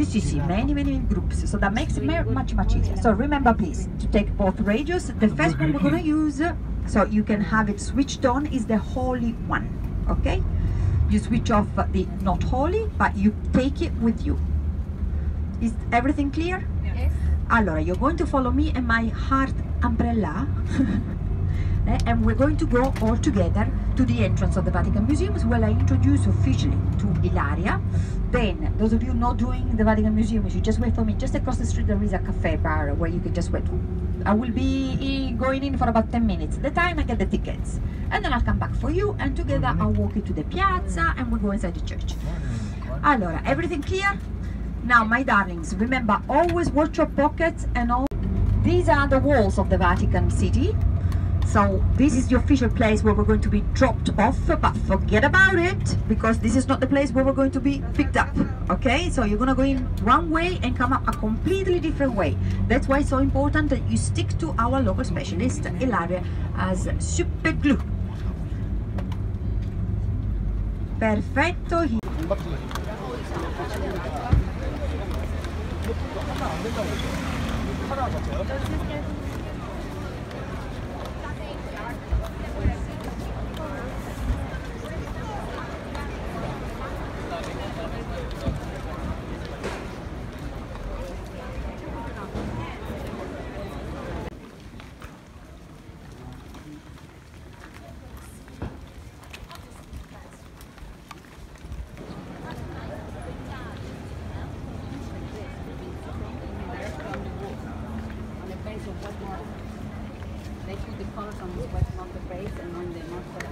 sì, many groups, so that makes it much easier. So remember please to take both radios. The first one we're going to use, so you can have it switched on, is the holy one, okay? You switch off the not holy, but you take it with you. Is everything clear? Yes. Allora, you're going to follow me and my heart umbrella and we're going to go all together to the entrance of the Vatican Museums, where I introduce officially to Ilaria. Then, those of you not doing the Vatican Museum, you just wait for me. Just across the street there is a cafe bar where you can just wait. I will be going in for about 10 minutes. The time I get the tickets. And then I'll come back for you, and together I'll walk you to the piazza and we'll go inside the church. Allora, everything clear? Now, my darlings, remember, always watch your pockets and all. These are the walls of the Vatican City. So this is the official place where we're going to be dropped off, but forget about it, because this is not the place where we're going to be picked up, okay? So you're going to go in one way and come up a completely different way. That's why it's so important that you stick to our local specialist, Ilaria, as super glue. Perfetto. They put the colors on the sweat, not the base, and on the not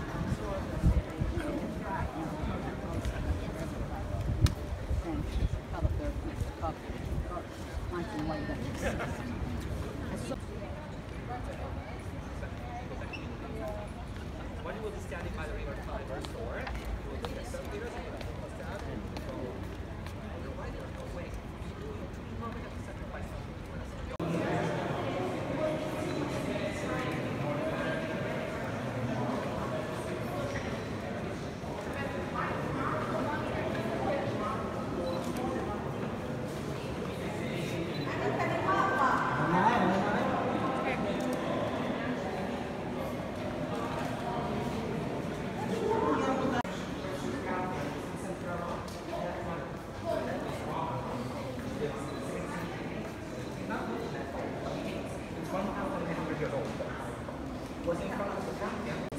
When you will be standing by the river Tiber store, you will see 7 meters and you will close that. On your right, there is no way. You normally have to sacrifice something. Was in front of the fountain.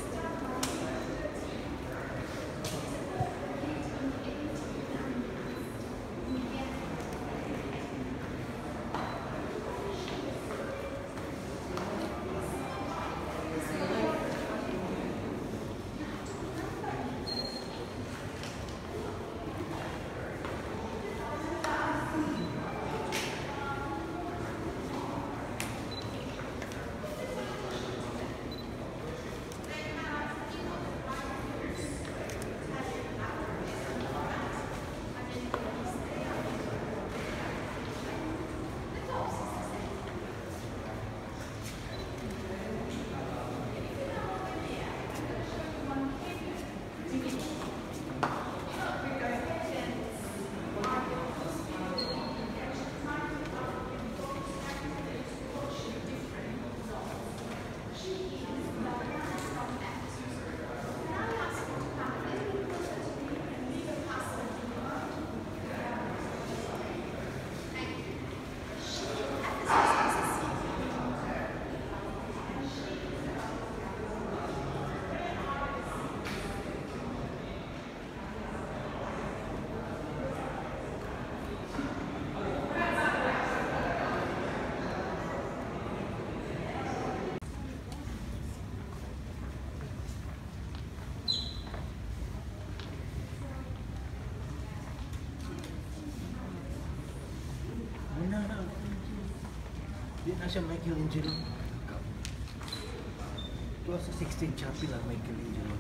Di na siya Michelangelo. Ito sa 16 chapel ang Michelangelo.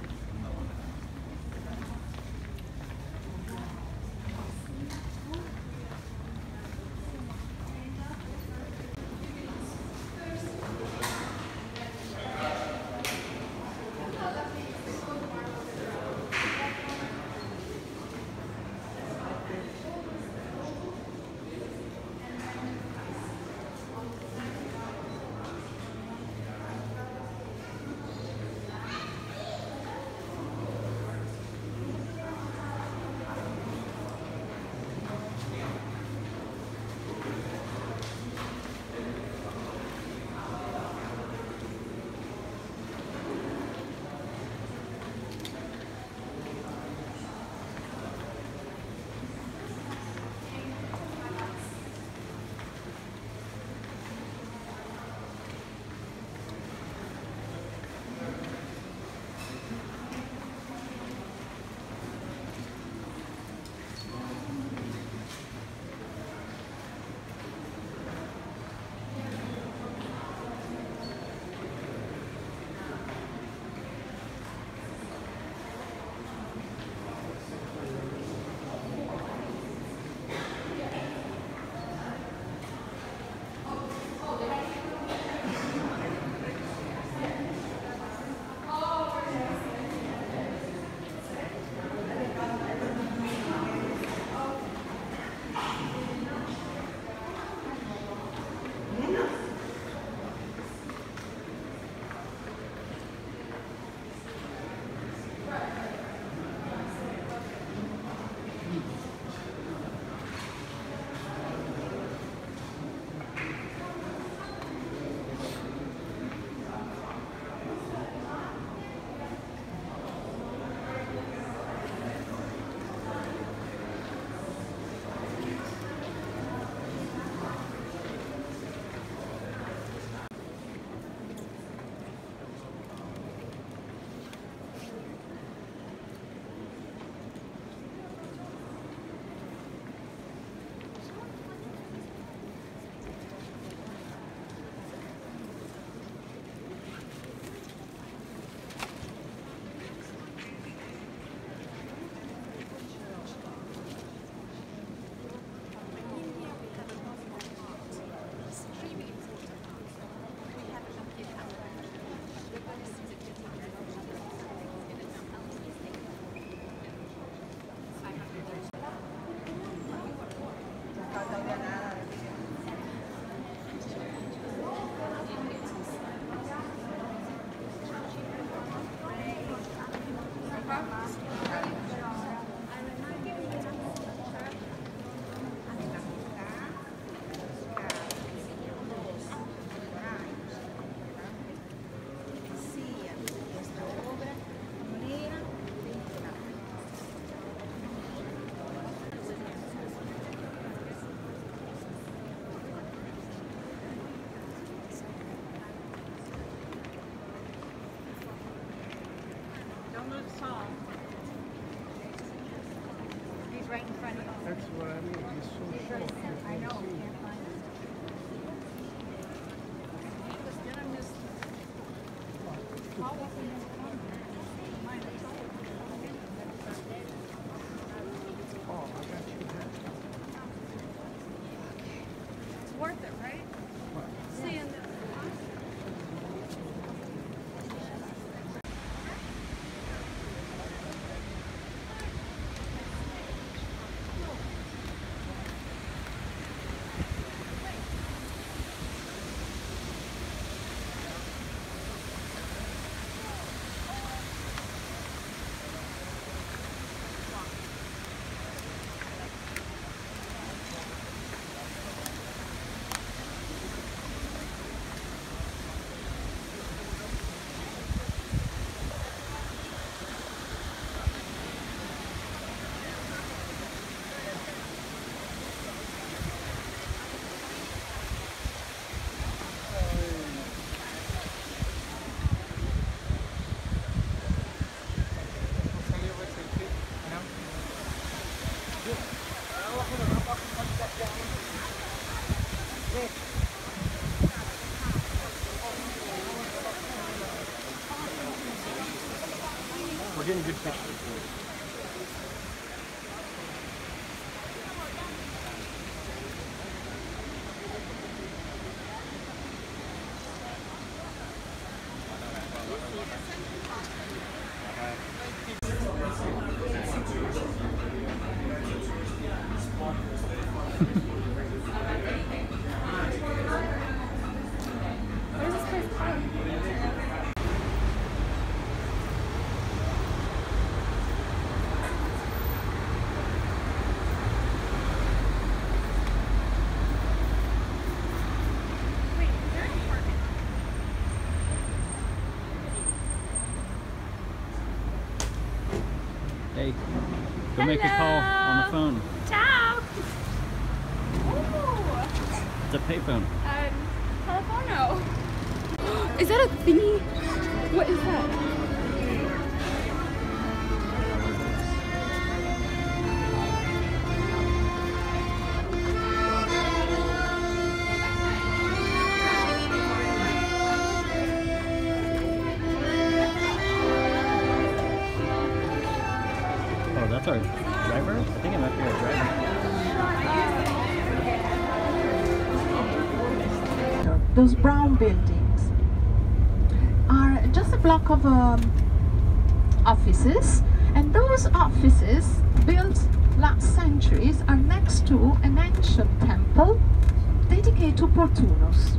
tall. He's right in front of us. That's what I mean. He's so short. I know. Can't find him. He was gonna miss. Paul wasn't gonna come. Mine is all. Oh, I got you there. It's worth it, right? Seeing the. We're getting good pictures. What is this place called? Wait, is there any parking? Hey, go make a call on the phone. Ciao! Ooh! It's a payphone. Telefono. Is that a thingy? What is that? Oh, that's our driver? I think it might be our driver. Those brown buildings are just a block of offices, and those offices built last centuries are next to an ancient temple dedicated to Portunus.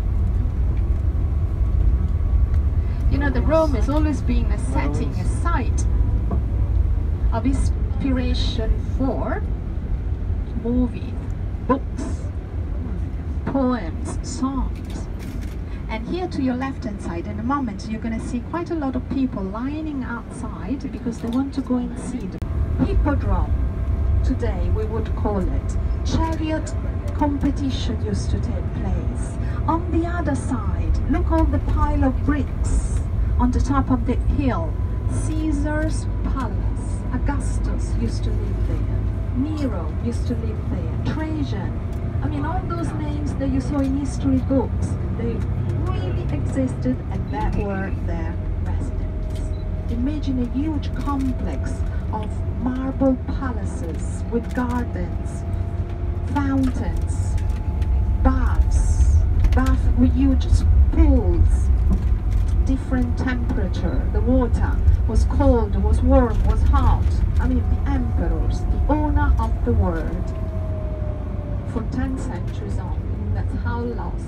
You know, the Rome has always been a setting, a site of inspiration for movies, books, poems, songs. And here to your left hand side, in a moment, you're going to see quite a lot of people lining outside because they want to go and see the hippodrome. Today we would call it. Chariot competition used to take place. On the other side, look all the pile of bricks on the top of the hill. Caesar's palace. Augustus used to live there. Nero used to live there. Trajan. I mean, all those names that you saw in history books, they really existed, and that were their residents. Imagine a huge complex of marble palaces with gardens, fountains, baths with huge pools, different temperature. The water was cold, was warm, was hot. I mean, the emperors, the owner of the world, for 10 centuries on. That's how lost.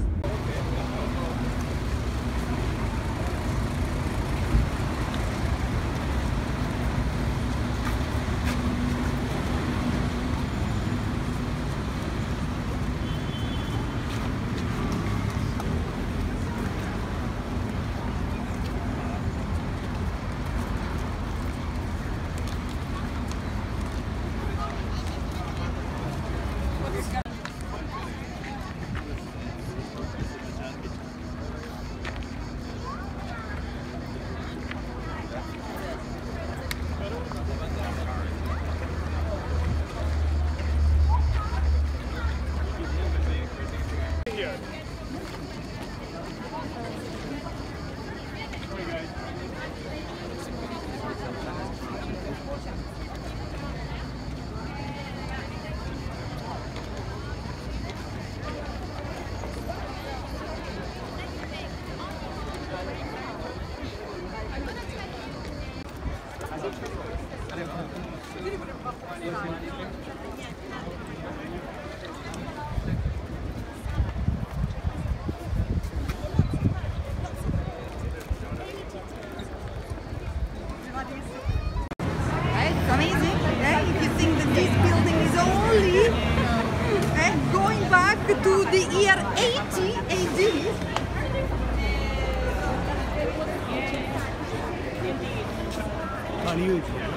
huge, yeah.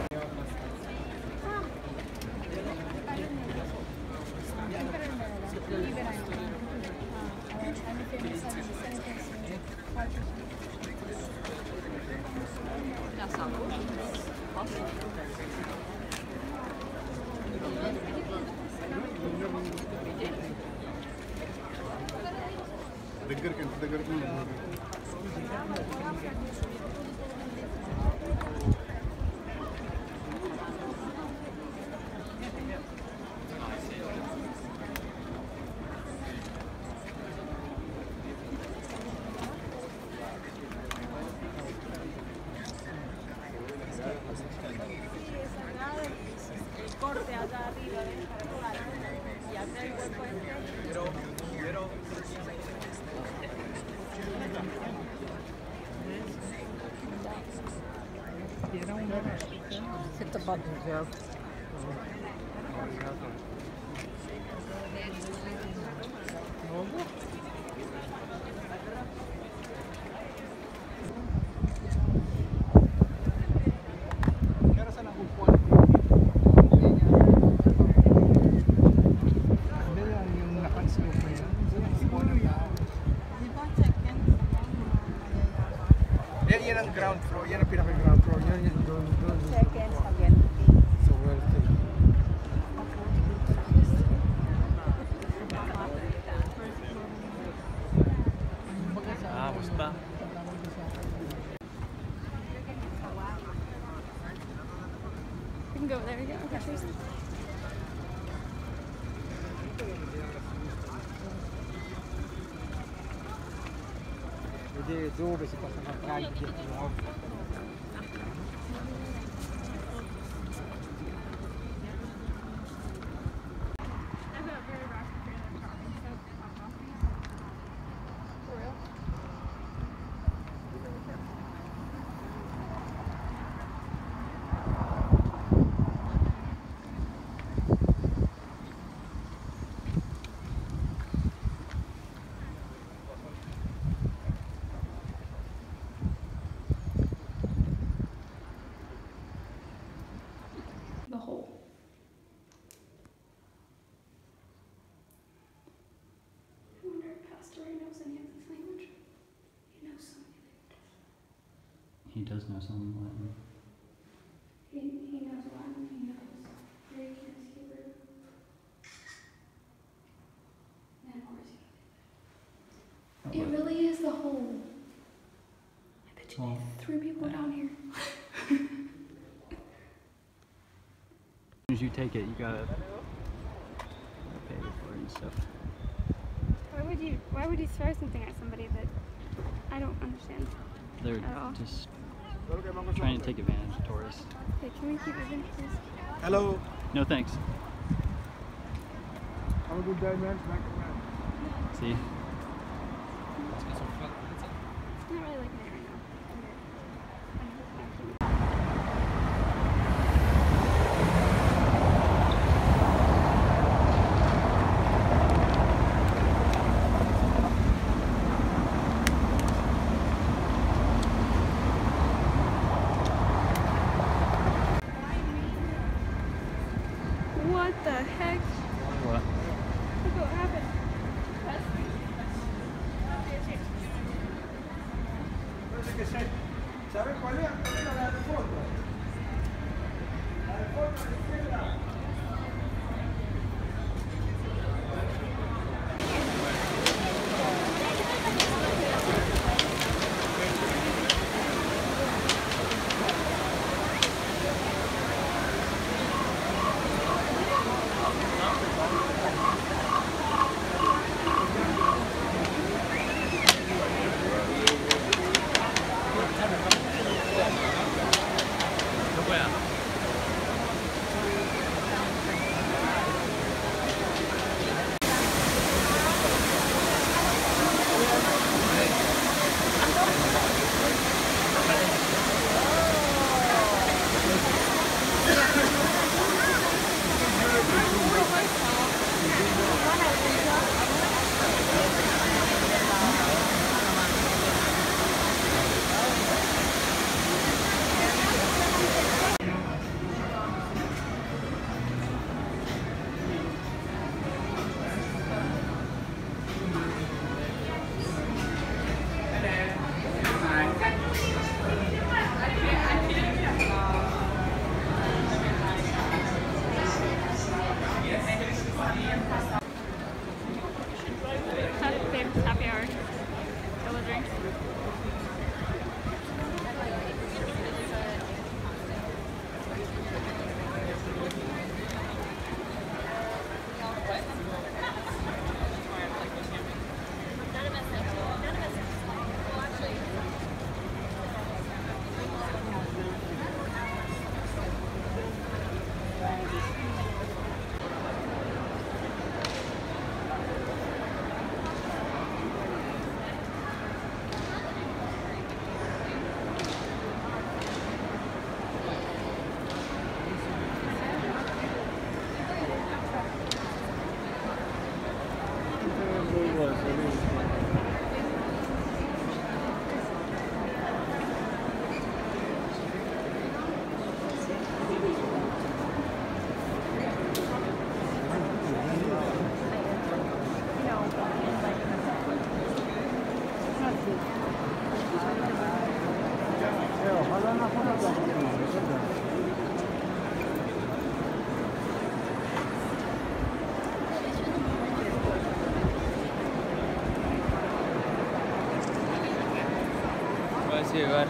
దగ్గరికి corte allá arriba, ¿ven? Y acá el cuerpo Hit the button, Joe. Yan ang ground floor, yan ang pinaka-ground floor. Yan doon. Seconds again. So wealthy. Vamos pa. We can go there. We go. Okay, Tracy. Vedi dove si possono entrare i biglietti. The hole. I wonder if Pastor knows any of this language. He knows so many languages. He does know some Latin. He knows Latin. He knows Greek. He knows Hebrew. And of course, it really is the hole. I bet you Well, they threw people down here. As soon as you take it, you gotta pay for it and stuff. Why would you throw something at somebody that I don't understand? They're At all. just trying to take advantage of tourists. Okay, can we keep moving, please? Hello. No thanks. Have a good day, man. See? I'm not really liking it right now. What the heck? What? Look what happened. ¿Sabes cuál es? La de fondo. La de fondo a la izquierda. Puedes llevar,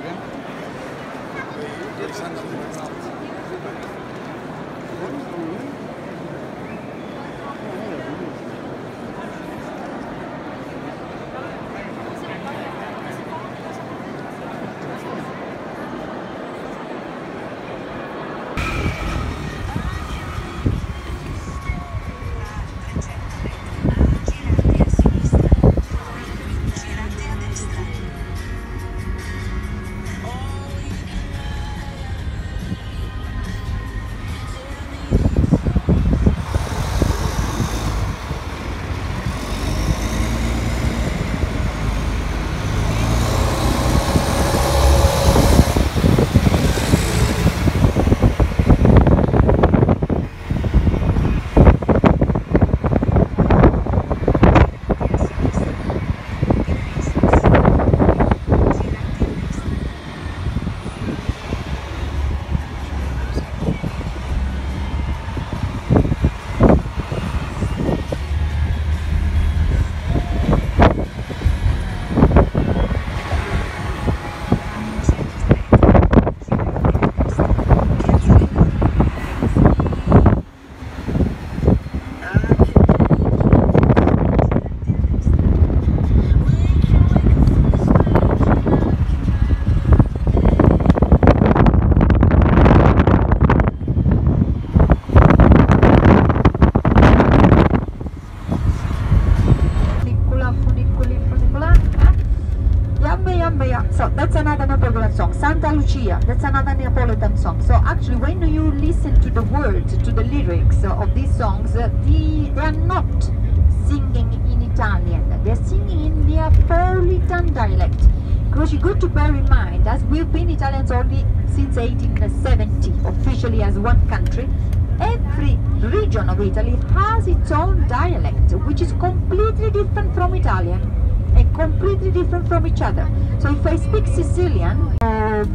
So that's another Neapolitan song. Santa Lucia, that's another Neapolitan song. So actually when you listen to the words, to the lyrics of these songs, they are not singing in Italian. They're singing in Neapolitan dialect. Because you got to bear in mind, as we've been Italians only since 1870, officially as one country, every region of Italy has its own dialect, which is completely different from Italian and completely different from each other. So if I speak Sicilian, oh,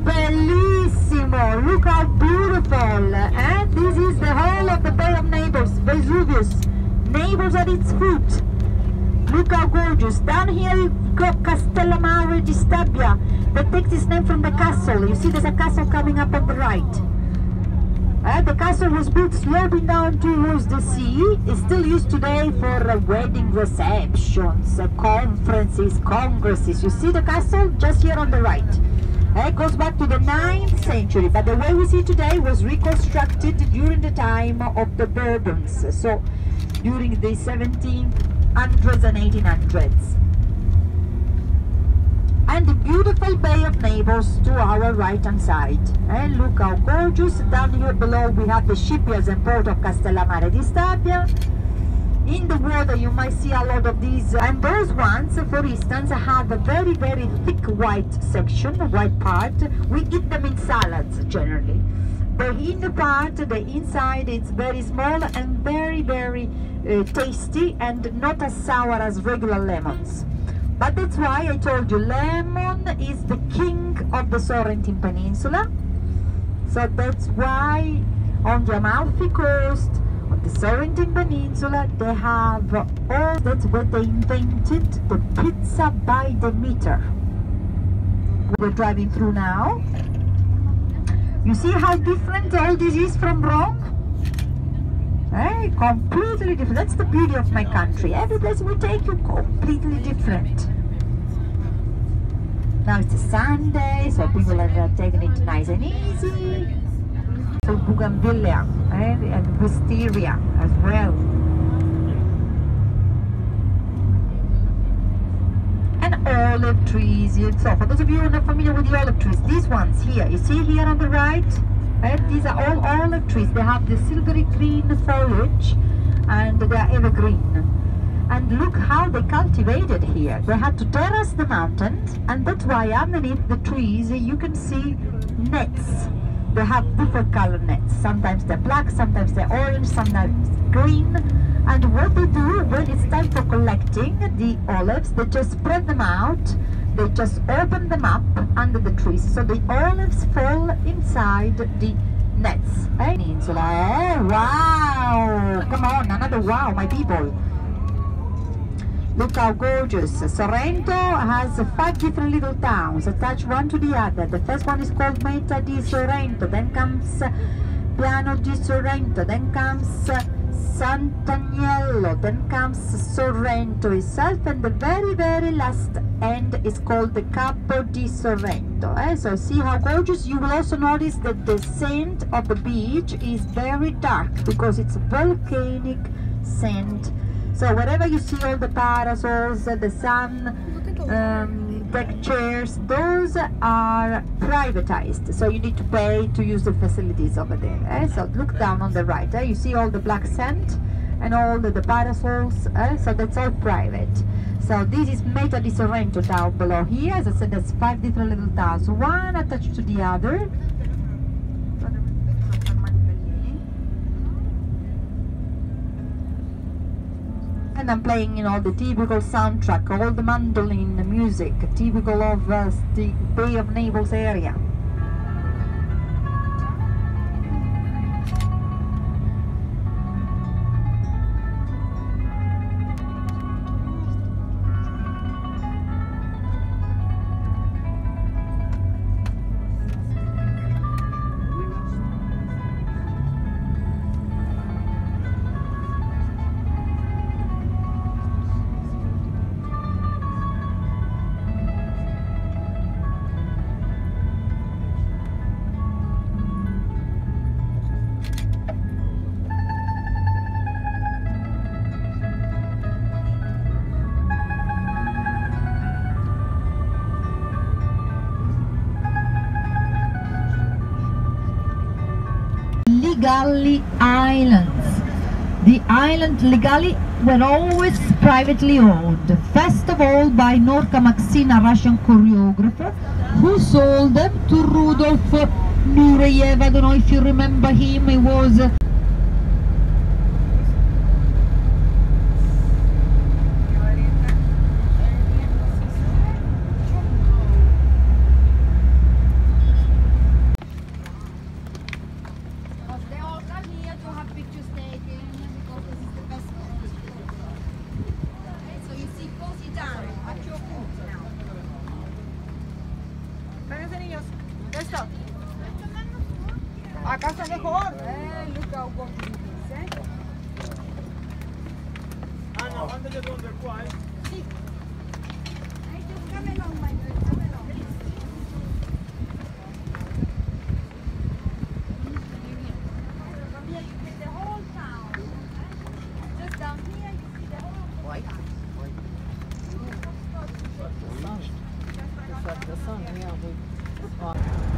bellissimo, look how beautiful, and this is the whole of the Bay of Naples, Vesuvius, Naples at its foot. Look how gorgeous. Down here you've got Castellammare di Stabia, that takes its name from the castle. You see there's a castle coming up on the right. The castle was built sloping down towards the sea. It's still used today for wedding receptions, conferences, congresses. You see the castle just here on the right. It goes back to the 9th century, but the way we see today was reconstructed during the time of the Bourbons, so during the 1700s and 1800s. And the beautiful Bay of Naples to our right hand side. And look how gorgeous. Down here below we have the shipyards and port of Castellammare di Stabia. In the water you might see a lot of these, and those ones, for instance, have a very thick white section, the white part. We eat them in salads generally. The inner part, the inside, it's very small and very tasty and not as sour as regular lemons. But that's why I told you lemon is the king of the Sorrentine Peninsula. So that's why on the Amalfi Coast, on the Sorrentine Peninsula, they have all, that's where they invented the pizza by the meter. We're driving through now. You see how different all this is from Rome? Completely different. That's the beauty of my country. Every place we take you, completely different. Now it's a Sunday, so people are taking it nice and easy. So bougainvillea and wisteria as well. And olive trees. So for those of you who are not familiar with the olive trees, these ones here, you see here on the right? These are all olive trees. They have the silvery green foliage and they are evergreen. And look how they cultivated here. They had to terrace the mountains, and that's why underneath the trees you can see nets. They have different color nets. Sometimes they're black, sometimes they're orange, sometimes green. And what they do when it's time for collecting the olives, they just spread them out. they just open them up under the trees, so the olives fall inside the nets. Peninsula, eh? Wow! Come on, another wow, my people. Look how gorgeous. Sorrento has 5 different little towns attached one to the other. The first one is called Meta di Sorrento, then comes Piano di Sorrento, then comes Sant'Agnello, then comes Sorrento itself, and the very last end is called the Capo di Sorrento. So see how gorgeous. You will also notice that the sand of the beach is very dark because it's volcanic sand. So wherever you see all the parasols, the sun deck chairs, those are privatized, so you need to pay to use the facilities over there. So look down on the right, you see all the black sand and all the parasols, so that's all private. So this is Meta di Sorrento down below here. As I said, there's 5 different little towns, one attached to the other. And I'm playing, you know, the typical soundtrack, all the mandolin music, typical of the Bay of Naples area. Ligali Islands. The island Ligali were always privately owned, first of all by Norca Maxina, Russian choreographer, who sold them to Rudolf Nureyev. I don't know if you remember him. He was a casa mejor. Look how gorgeous it is, eh? Anna, quando gli donne qua, Sì. Come along, my girl, come along. From here you see the whole town. Just down here you see the whole town. The sun, yeah.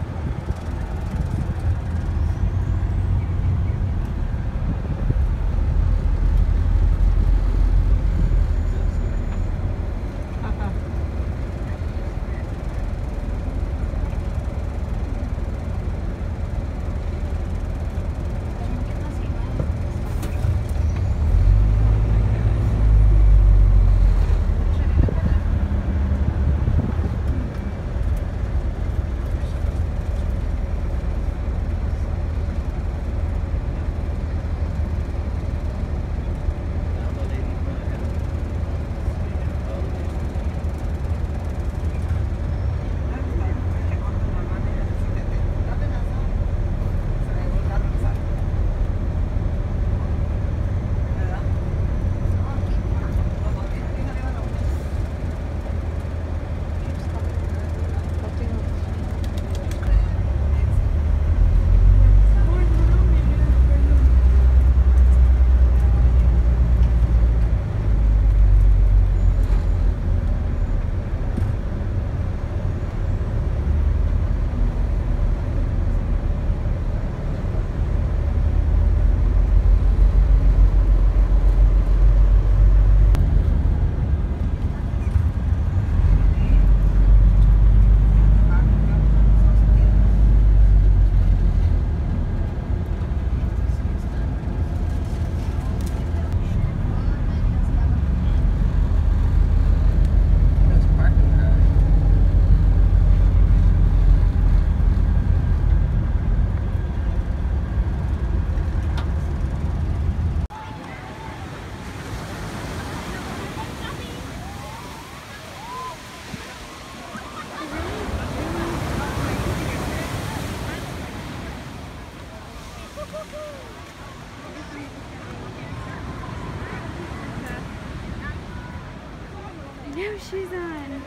shoes on.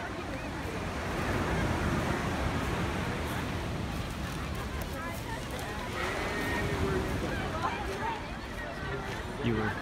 You were.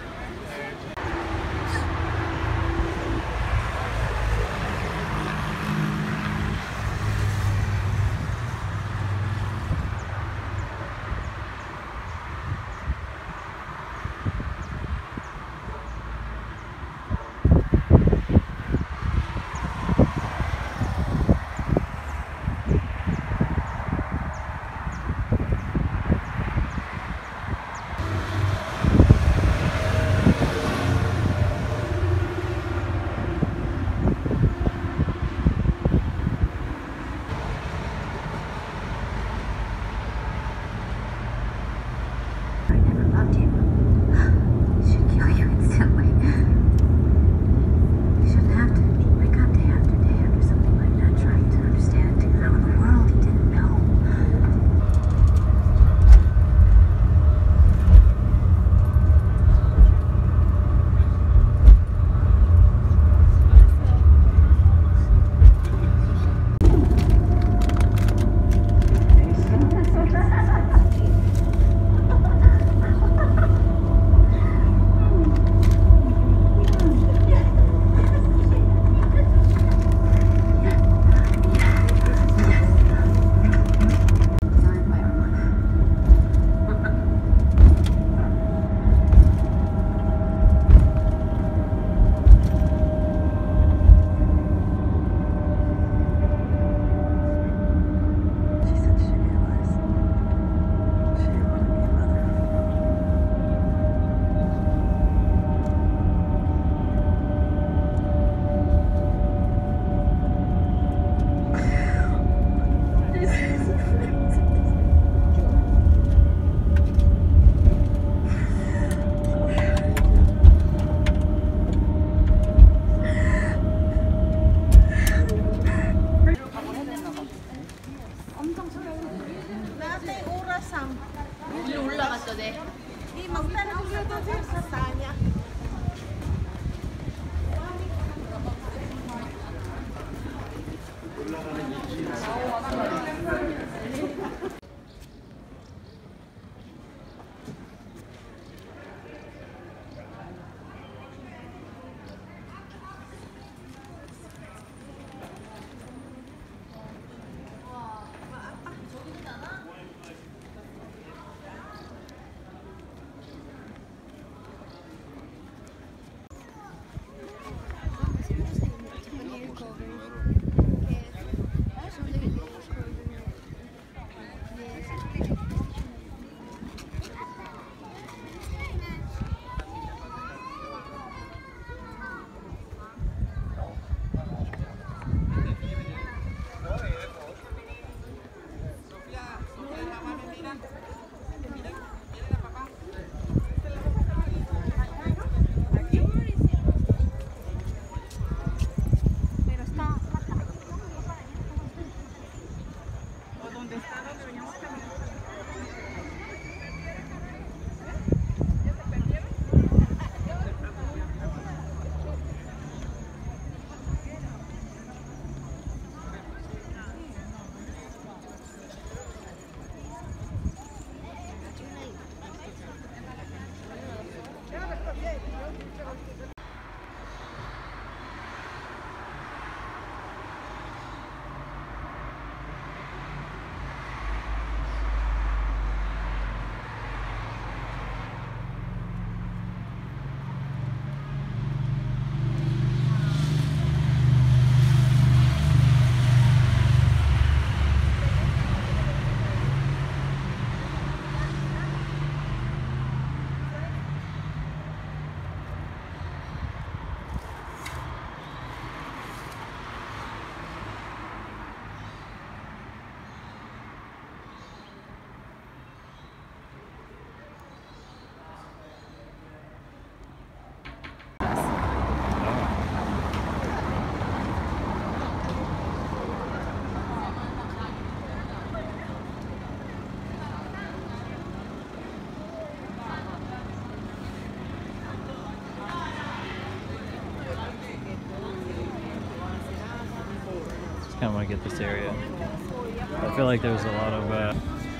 kind of want to get this area. I feel like there's a lot of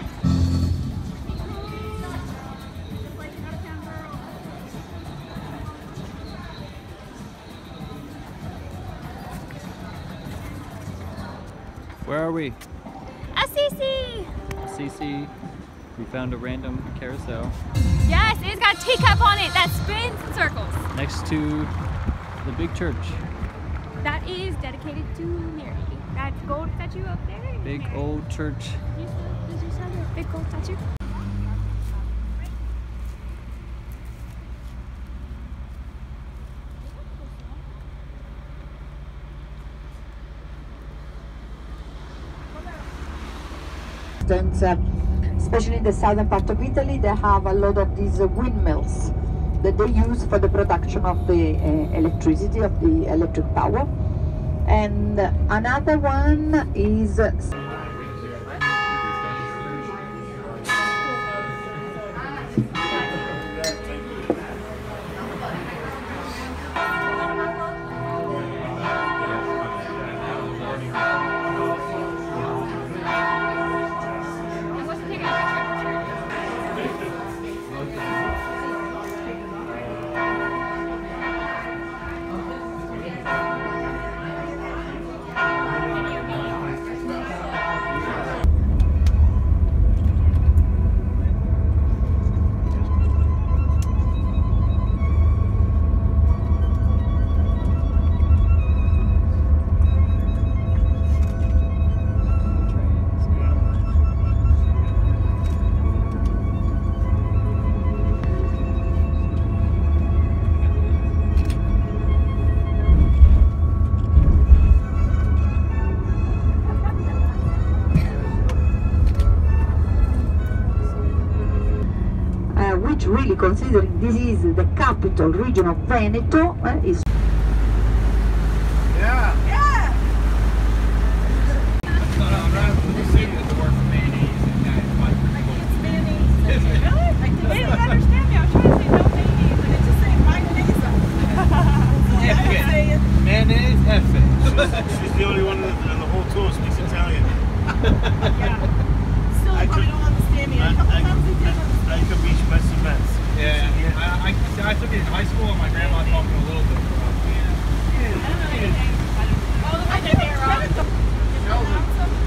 where are we? Assisi! Assisi. We found a random carousel Yes, it's got a teacup on it that spins in circles. next to the big church. That is dedicated to Mary. That gold statue up there. is Big Mary. old church. Did you see that big gold statue? Especially in the southern part of Italy, they have a lot of these windmills that they use for the production of the electricity, of the electric power. And another one is which really, considering this is the capital region of Veneto, is She's the only one in the whole tour speaks Italian. Still, I probably could- don't understand me. A couple times they did understand. I could reach best events. Yeah, I took it in high school and my grandma taught me a little bit. I think they're wrong.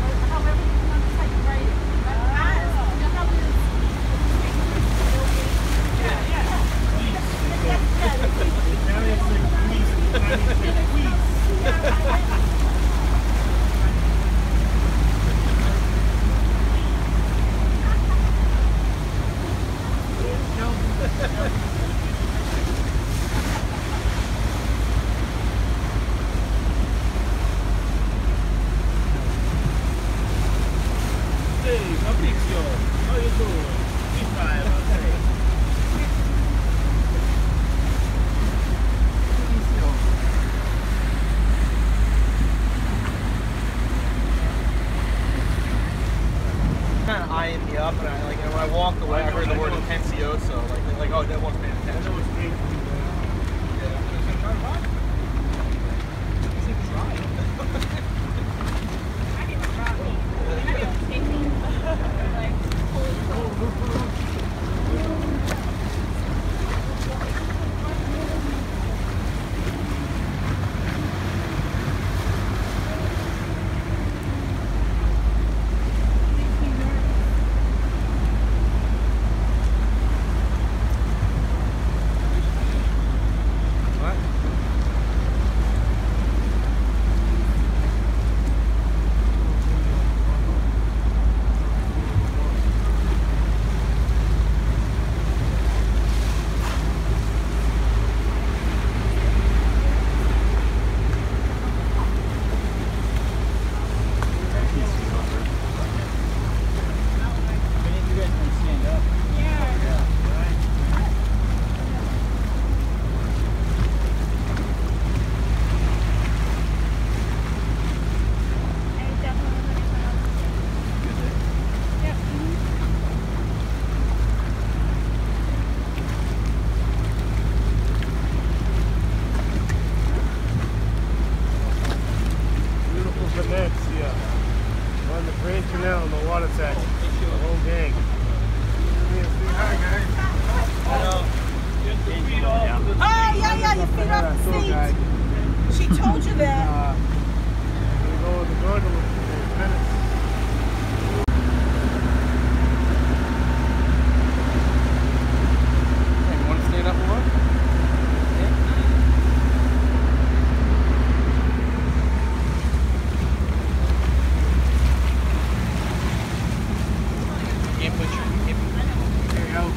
Italian say please, Italian say please. Hey, Fabrizio, how you doing? Be fine, okay. Kind of eyeing me up, and when I walked away, I heard the word intenzioso. Like, oh, that wasn't paying attention. That was great. Venetia. On the Grand Canal in the water taxi. The whole gang. Say hi, guys. Hello. Oh, yeah, your feet off the seat. She told you that. We go with the gondola for minutes. Hey, you want to stand up and look? Can't put your Hey, out.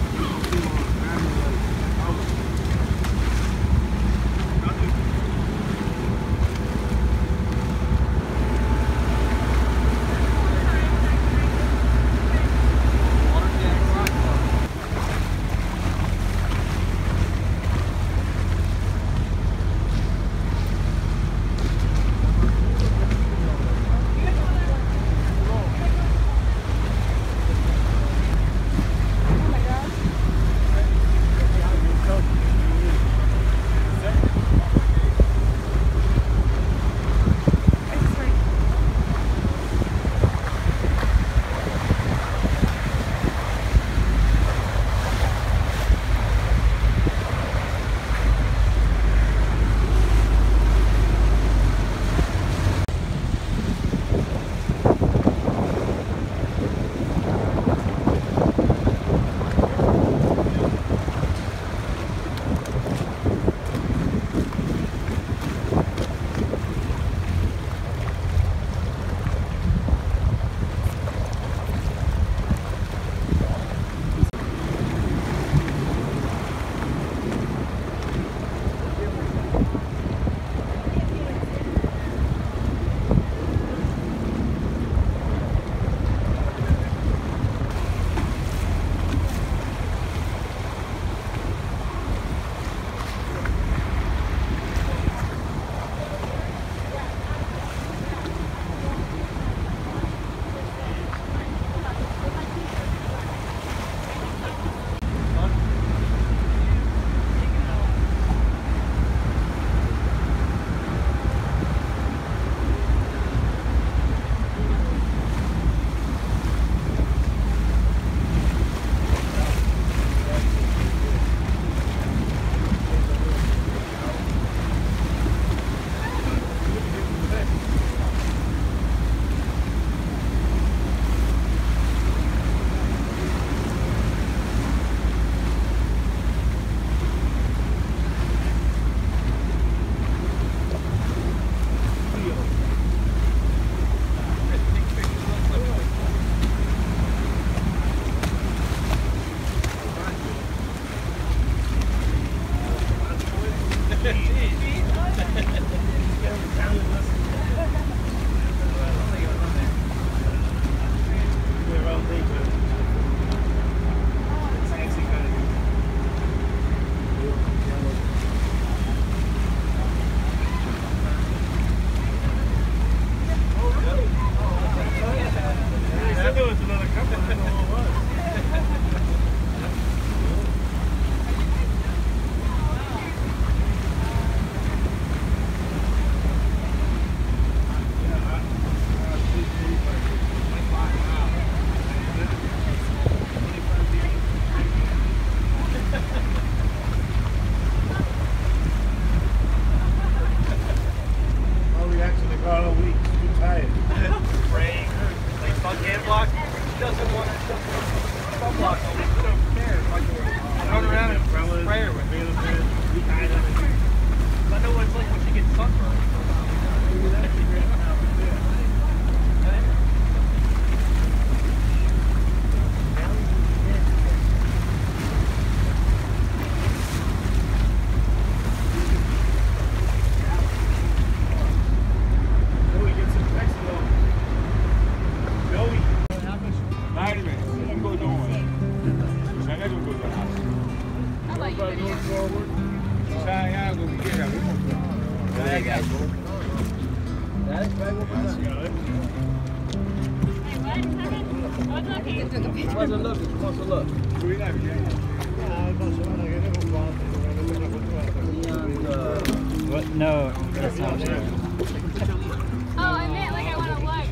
What? No, that's not true. Oh, I meant like I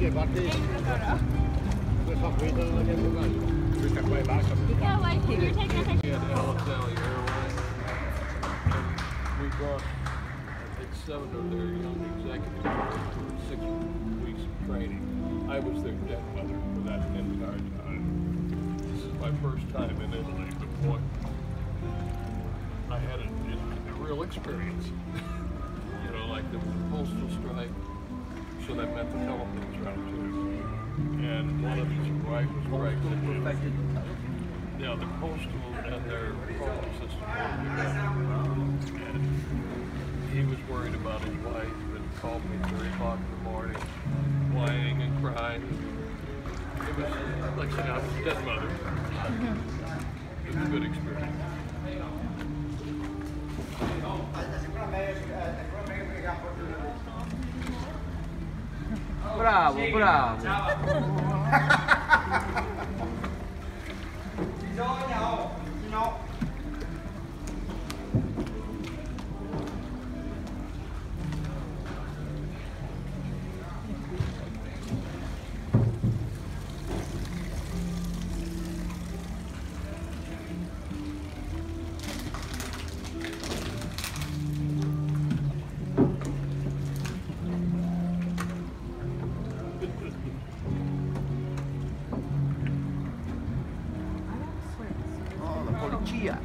sì, guardi. Questa qui non la devo fare. Questa qua è bassa. Yeah, like you're taking a picture. Yeah, Alitalia Airlines. And we brought, I think, 7 of their young executives for 6 weeks of training. I was their dead mother for that entire time. This is my first time in Italy, but boy, I had a real experience. You know, like there was a postal strike, so that meant the telephones were out too. And one of these rifle strikes affected the postal and their phone system. And he was worried about his wife and called me 3 o'clock in the morning, whining and crying. It was like saying I was a dead mother. It was a good experience. Bravo, bravo. Oh, la polizia.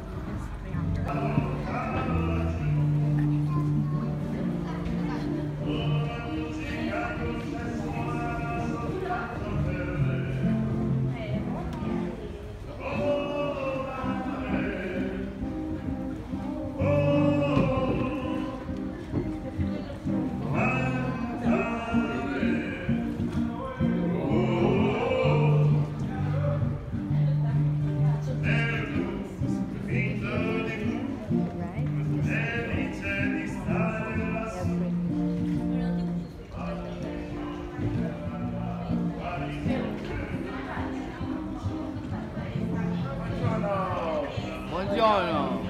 Buongiorno.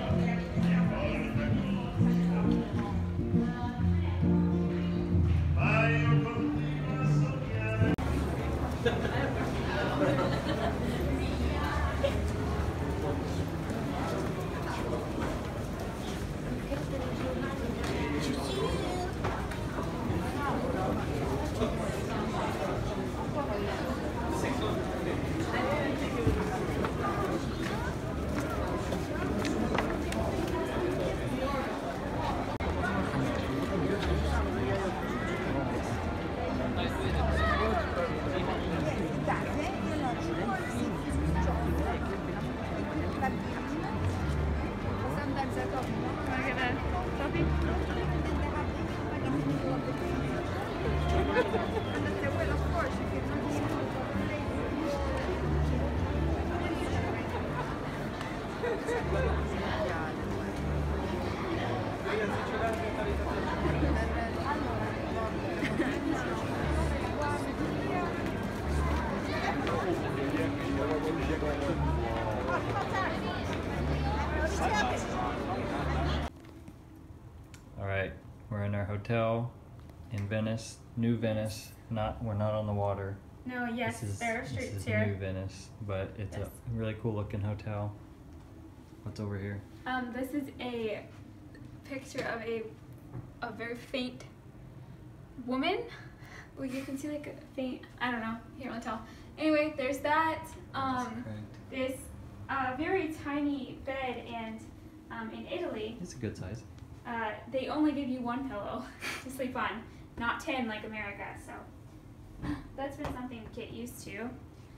All right, we're in our hotel in Venice, New Venice. We're not on the water. No, yes, there are streets this is here. New Venice, but it's Yes. a really cool looking hotel. What's over here? This is a picture of a very faint woman. Well, you can see like a faint, I don't know, can't really tell. Anyway, there's that. This very tiny bed, and in Italy, It's a good size. they only give you 1 pillow to sleep on, not 10 like America, so that's been something to get used to.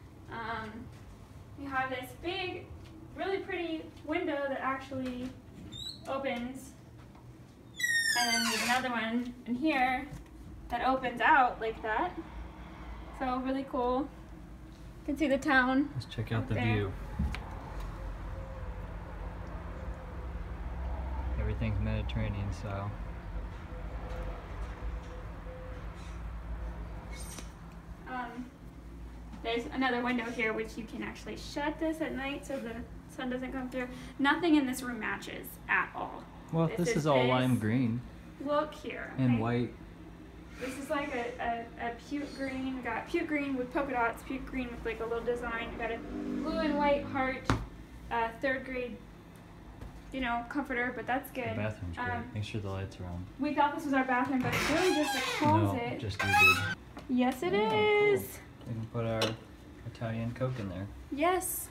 We have this big, really pretty window that actually opens, and then there's another one in here that opens out like that. So really cool. You can see the town. Let's check out the there. view. Everything's Mediterranean style. There's another window here which you can actually shut this at night so the sun doesn't come through. Nothing in this room matches at all. Well, this is all lime green Look here. and okay? white. This is like a puke green. We got puke green with polka dots, puke green with like a little design. We got a blue and white heart, third grade, you know, comforter, but that's good. The bathroom's great. Make sure the lights are on. We thought this was our bathroom, but it's really just a closet. No, just you did. Yes, it Oh, is. cool. We can put our Italian Coke in there. Yes.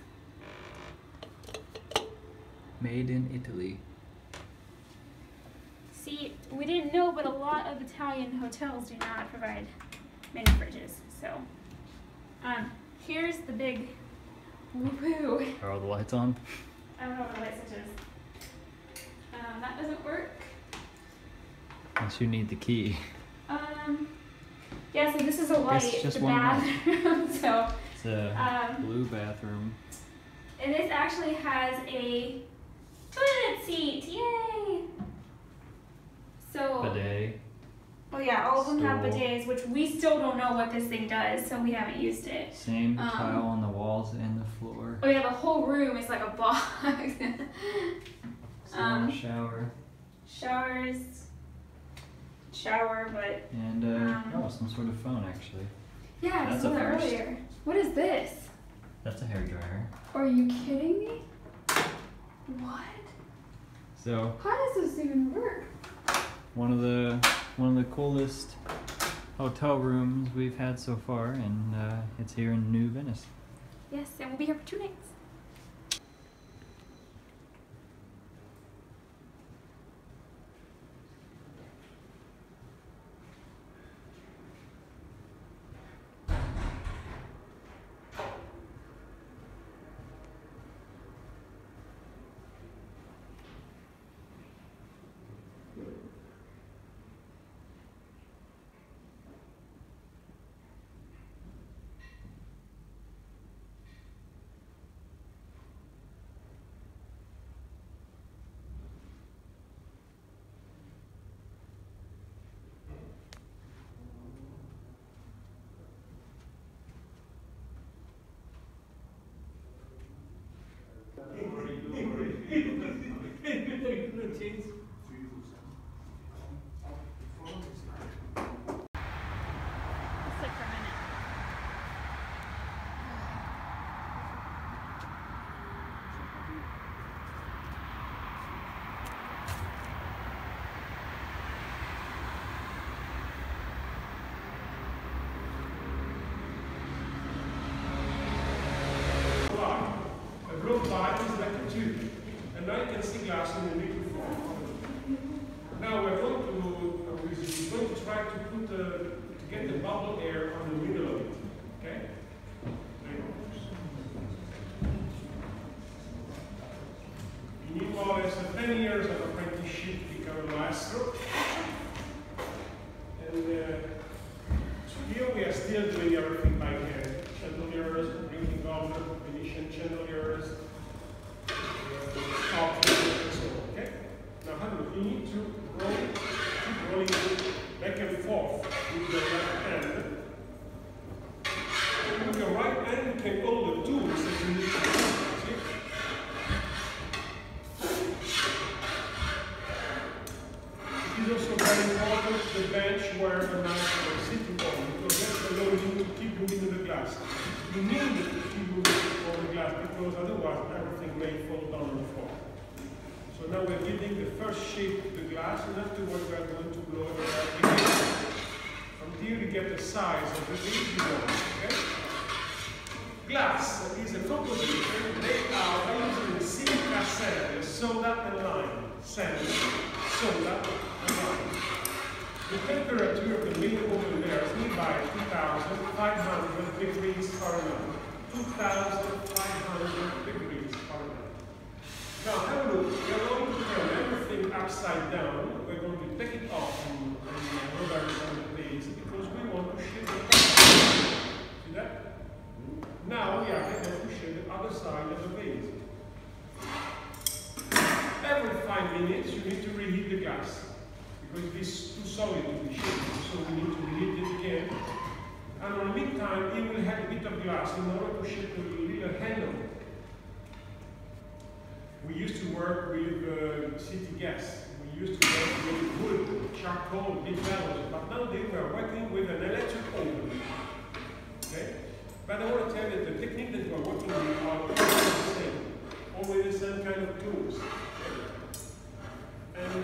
Made in Italy. See, we didn't know, but a lot of Italian hotels do not provide mini fridges. So, here's the big woo-hoo. Are all the lights on? I don't know what the light switch is. That doesn't work. Unless you need the key. Yeah, so this is a light, It's just the one light. bathroom. So, It's a blue bathroom. and this actually has a toilet seat. Yay! So, Bidet. oh yeah, all of them have Stool. bidets, which we still don't know what this thing does, so we haven't used it. Same tile on the walls and the floor. Oh yeah, the whole room is like a box. Small shower. Showers, shower, but And oh, some sort of phone actually. yeah, I That's saw a that first. earlier. What is this? That's a hairdryer. Are you kidding me? What? So How does this even work? one of the coolest hotel rooms we've had so far, and it's here in New Venice. Yes, and we'll be here for 2 nights. Let's sit for a minute. A real body is like a tube, and now you can see glass in the liquid form. Now we're going to try to put to get the bubble air on the middle of it. Okay. You need more or less 10 years of apprenticeship to become a maestro. And here we are still doing everything by hand. Chandeliers, drinking goblet, Venetian chandeliers, okay? Now, Henry, you need to keep rolling back and forth with your left hand. And with your right hand, you can hold the tools that you need to use. It is also very important the bench where the knife is sitting on, because that's allowing you to keep moving the glass. You need to keep moving on the glass, because otherwise everything may fall down on the floor. So now we're giving the first shape to the glass, and afterwards we're going to blow it out again. Until you get the size of the vase you want, okay? Glass is a composition made out by using silica sand, soda and lime. Sand, soda and lime. The temperature of the main oven there is nearby 2,500 degrees Fahrenheit. 2,500 degrees Fahrenheit. Now have a look. We're going to turn everything upside down. We're going to take it off and rubber on the base because we want to shape the top. See that? Now we are going to shape the other side of the base. Every 5 minutes you need to reheat the glass because it is too solid to be shaped, so we need to reheat it again. And in the meantime, it will have a bit of glass in order to shape the little handle. We used to work with city gas. We used to work with wood, charcoal, big bellows, but now they were working with an electric oven. Okay? But I want to tell you the technique that we are working with are always the same. Always the same kind of tools. Okay? And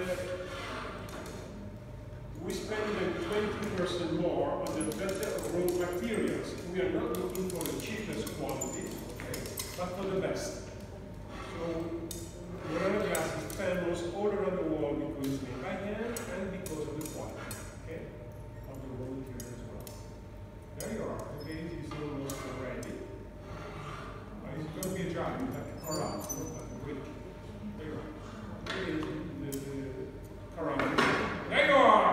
we spend 20% more on the better raw materials. We are not looking for the cheapest quality, okay, but for the best. So, Murano glass is famous all around the world because it's made by hand and because of the quality, okay, of the raw material as well. There you are, okay, this is almost ready. It's going to be a job, you have to pour out, wait. There you are. There is the around. There you are!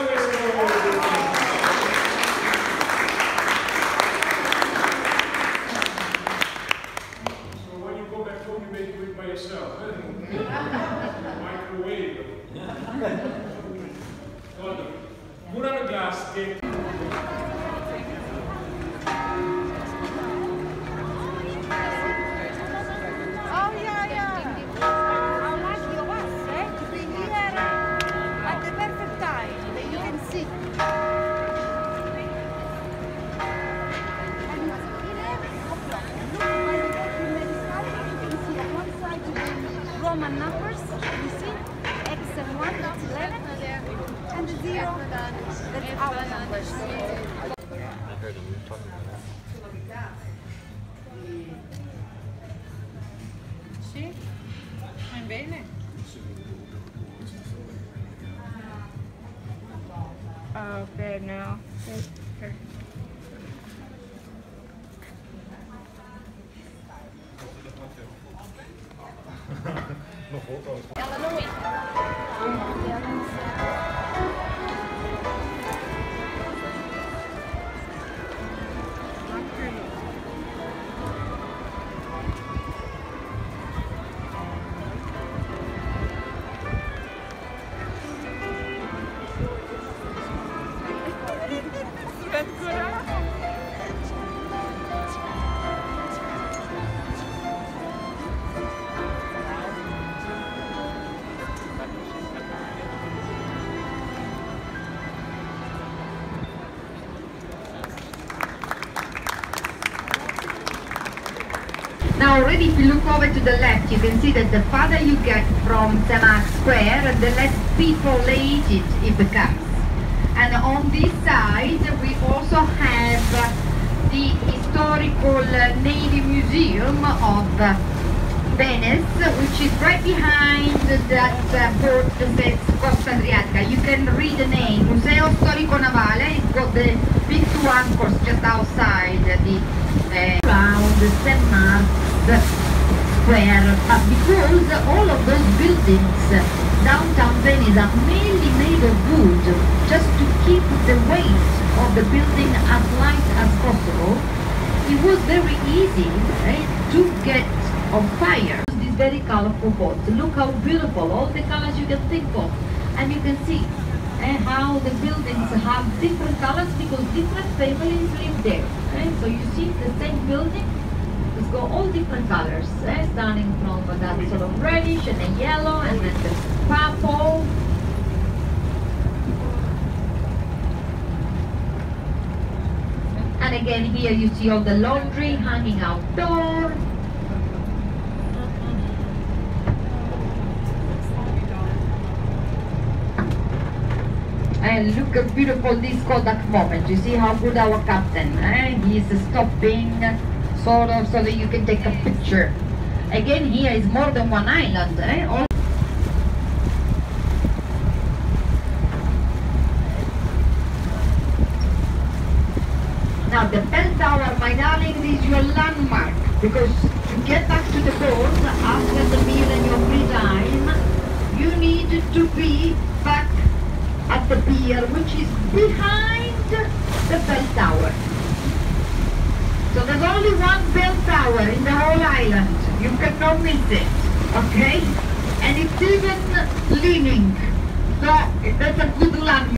So when you go back home, you may do it by yourself. Microwave. Murano glass che Roman numbers, you see, X and 1, that's 11, and the 0, that's our numbers. I heard him talking about that. Sì? Va bene? Okay, now. Okay. Now already if you look over to the left, you can see that the farther you get from Saint-Marc Square, the less populated it becomes. And on this side, we also have the historical Navy Museum of Venice, which is right behind that port that says Costa Adriatica. You can read the name, Museo Storico Navale. It's got the big two anchors just outside the around St. Mark's Square, because all of those buildings downtown Venice are mainly made of wood, just to keep the weight of the building as light as possible. It was very easy to get on fire. These very colorful boats. Look how beautiful, all the colors you can think of, and you can see how the buildings have different colors because different families live there. So you see the same building, it's got all different colors, starting from that sort of reddish and then yellow and then the purple. And again here you see all the laundry hanging outdoor. And look how beautiful this Kodak moment. You see how good our captain, he is stopping sort of so that you can take a picture. Again, here is more than one island. Now the bell tower, my darling, is your landmark, because to get back to the boat after the meal and your free time, you need to be back at the pier, which is behind the bell tower. So there's only one bell tower in the whole island. You cannot miss it, okay? And it's even leaning. So that's a good land.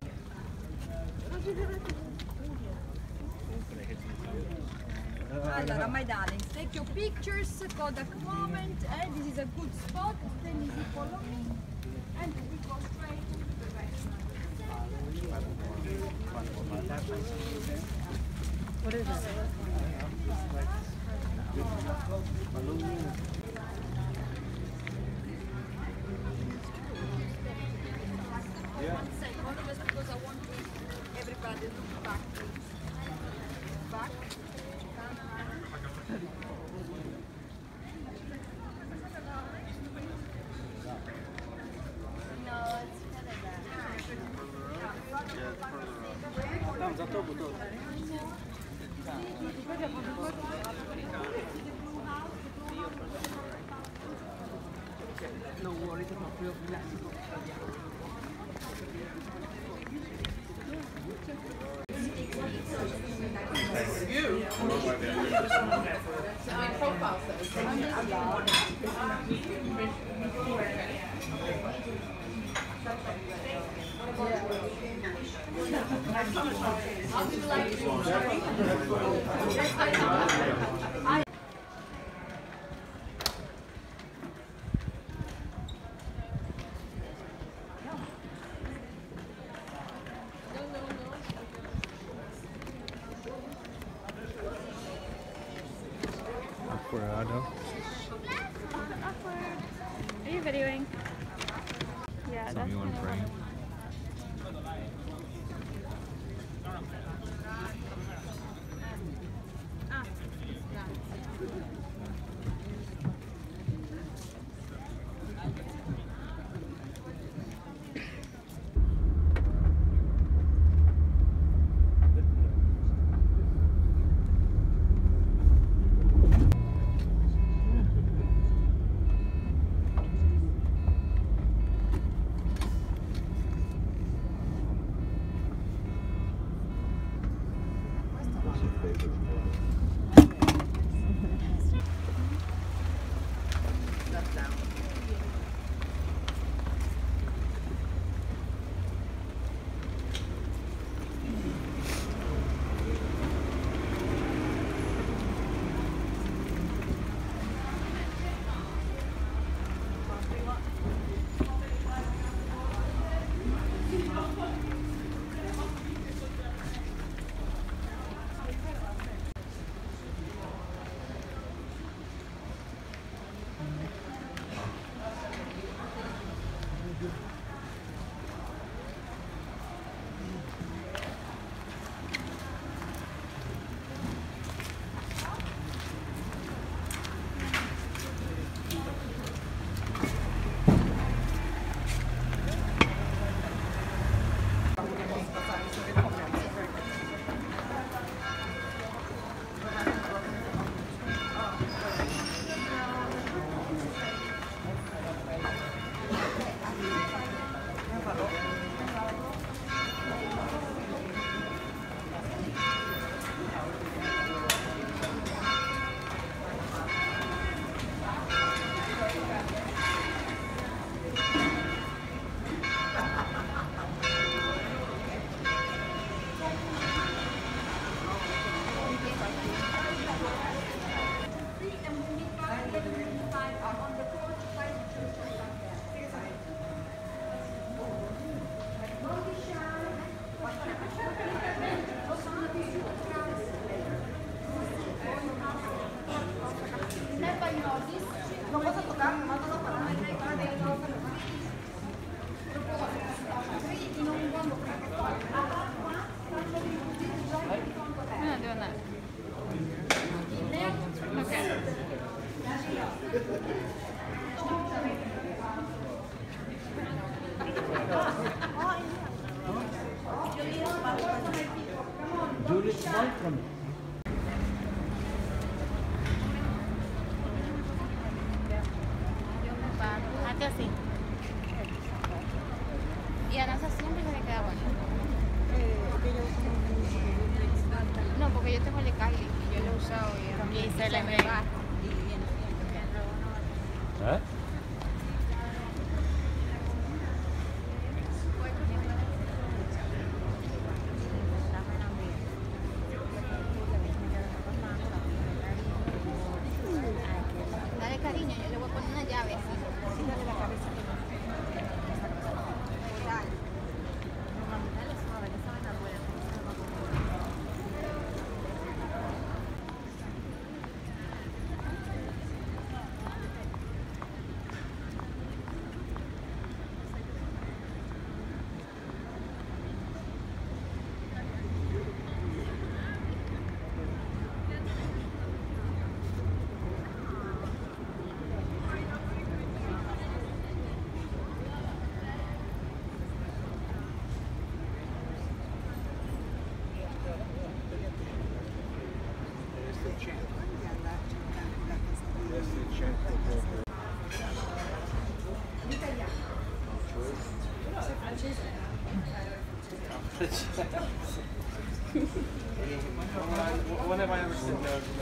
Allora, my darlings, take your pictures, Kodak moment. This is a good spot. Then you follow me. And we go straight to the What is that? because I want everybody to look back. Back. No worries about real relaxing. Aquarado. Are you videoing? Yeah, Something that's you want to kinda frame? We're not doing that. Okay. Julius Malcolm. Yo me paro. Hazte así. Y a Nancy siempre se le queda bueno. No, porque yo tengo el de Kylie y yo lo he usado y se le pega. ¿Eh? Dale cariño, yo le voy a poner una llave así. Así dale la cabeza. When have I ever said no to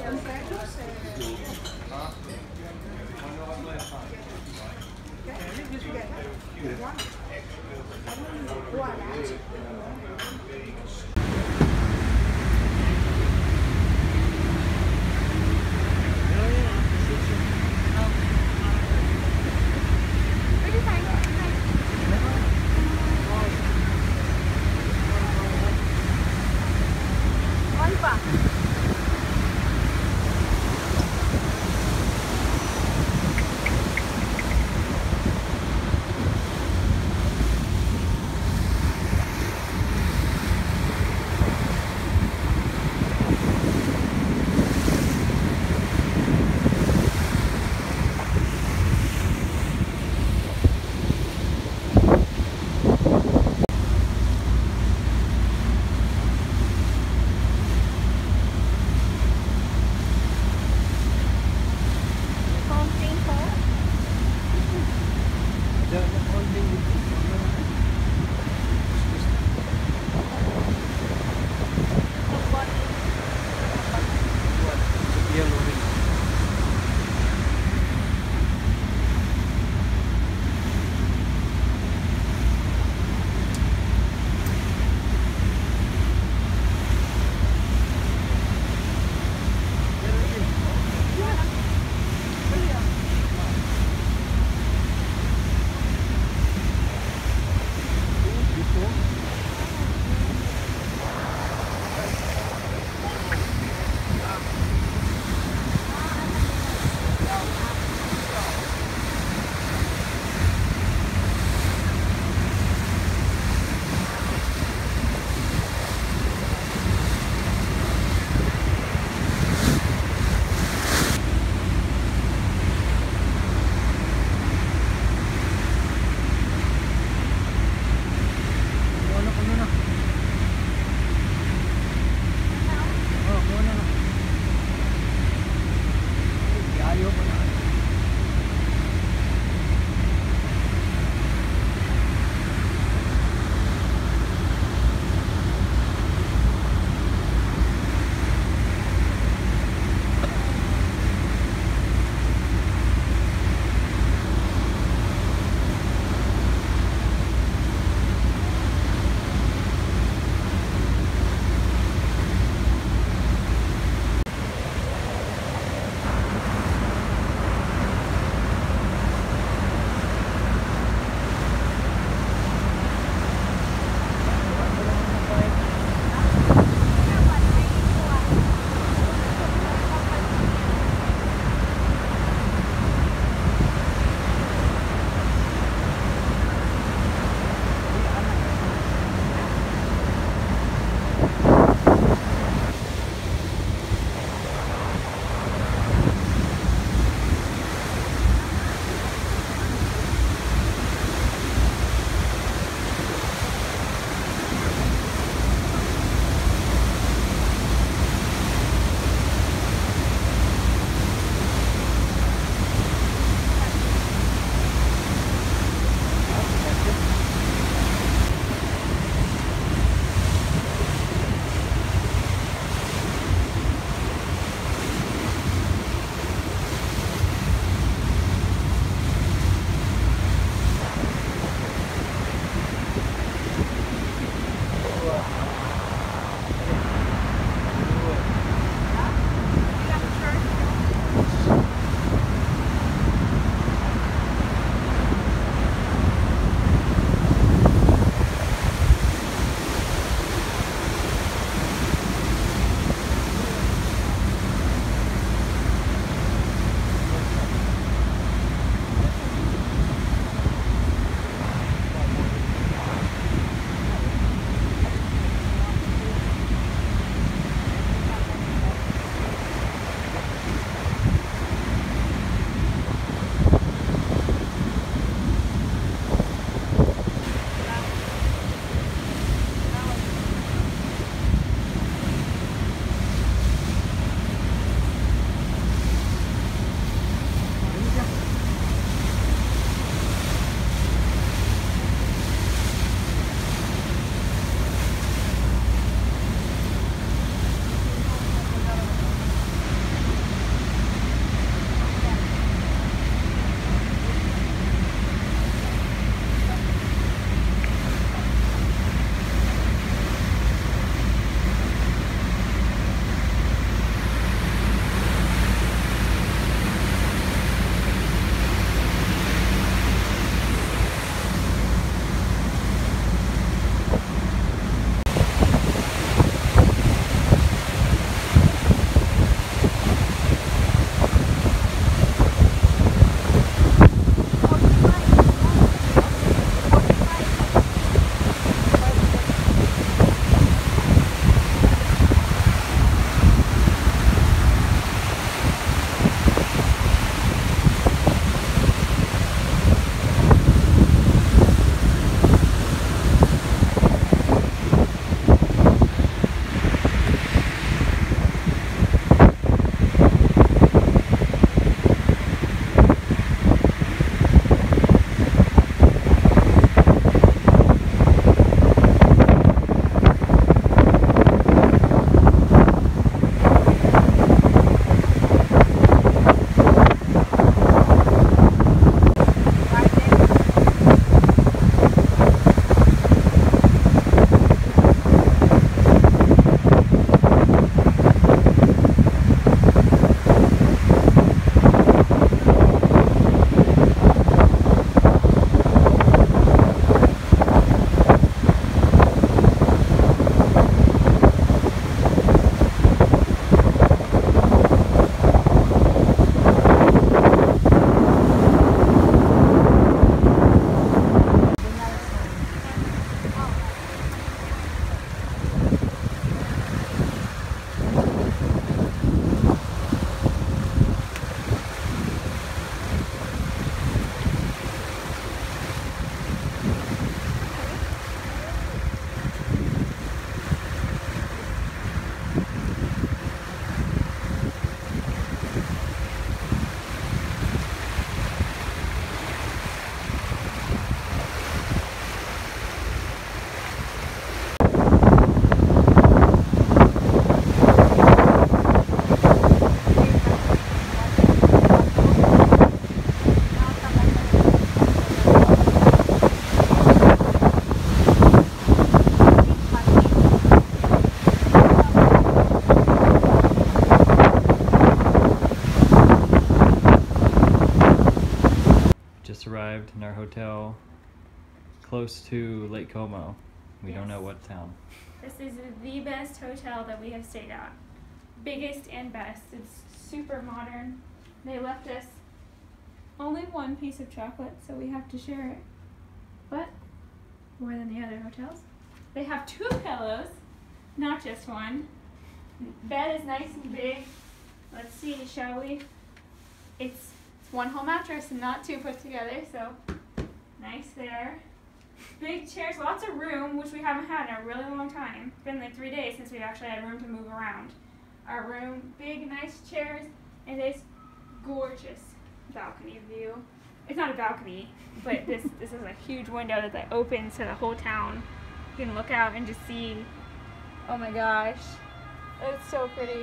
arrived in our hotel close to Lake Como. We don't know what town. This is the best hotel that we have stayed at. Biggest and best. It's super modern. They left us only one piece of chocolate, so we have to share it. But more than the other hotels. They have 2 pillows, not just one. Bed is nice and big. Let's see, shall we? It's one whole mattress and not 2 put together, so nice there. Big chairs, lots of room, which we haven't had in a really long time. It's been like 3 days since we actually had room to move around. Our room, big, nice chairs, and this gorgeous balcony view. It's not a balcony, but this is a huge window that opens to the whole town. You can look out and just see, oh my gosh, it's so pretty.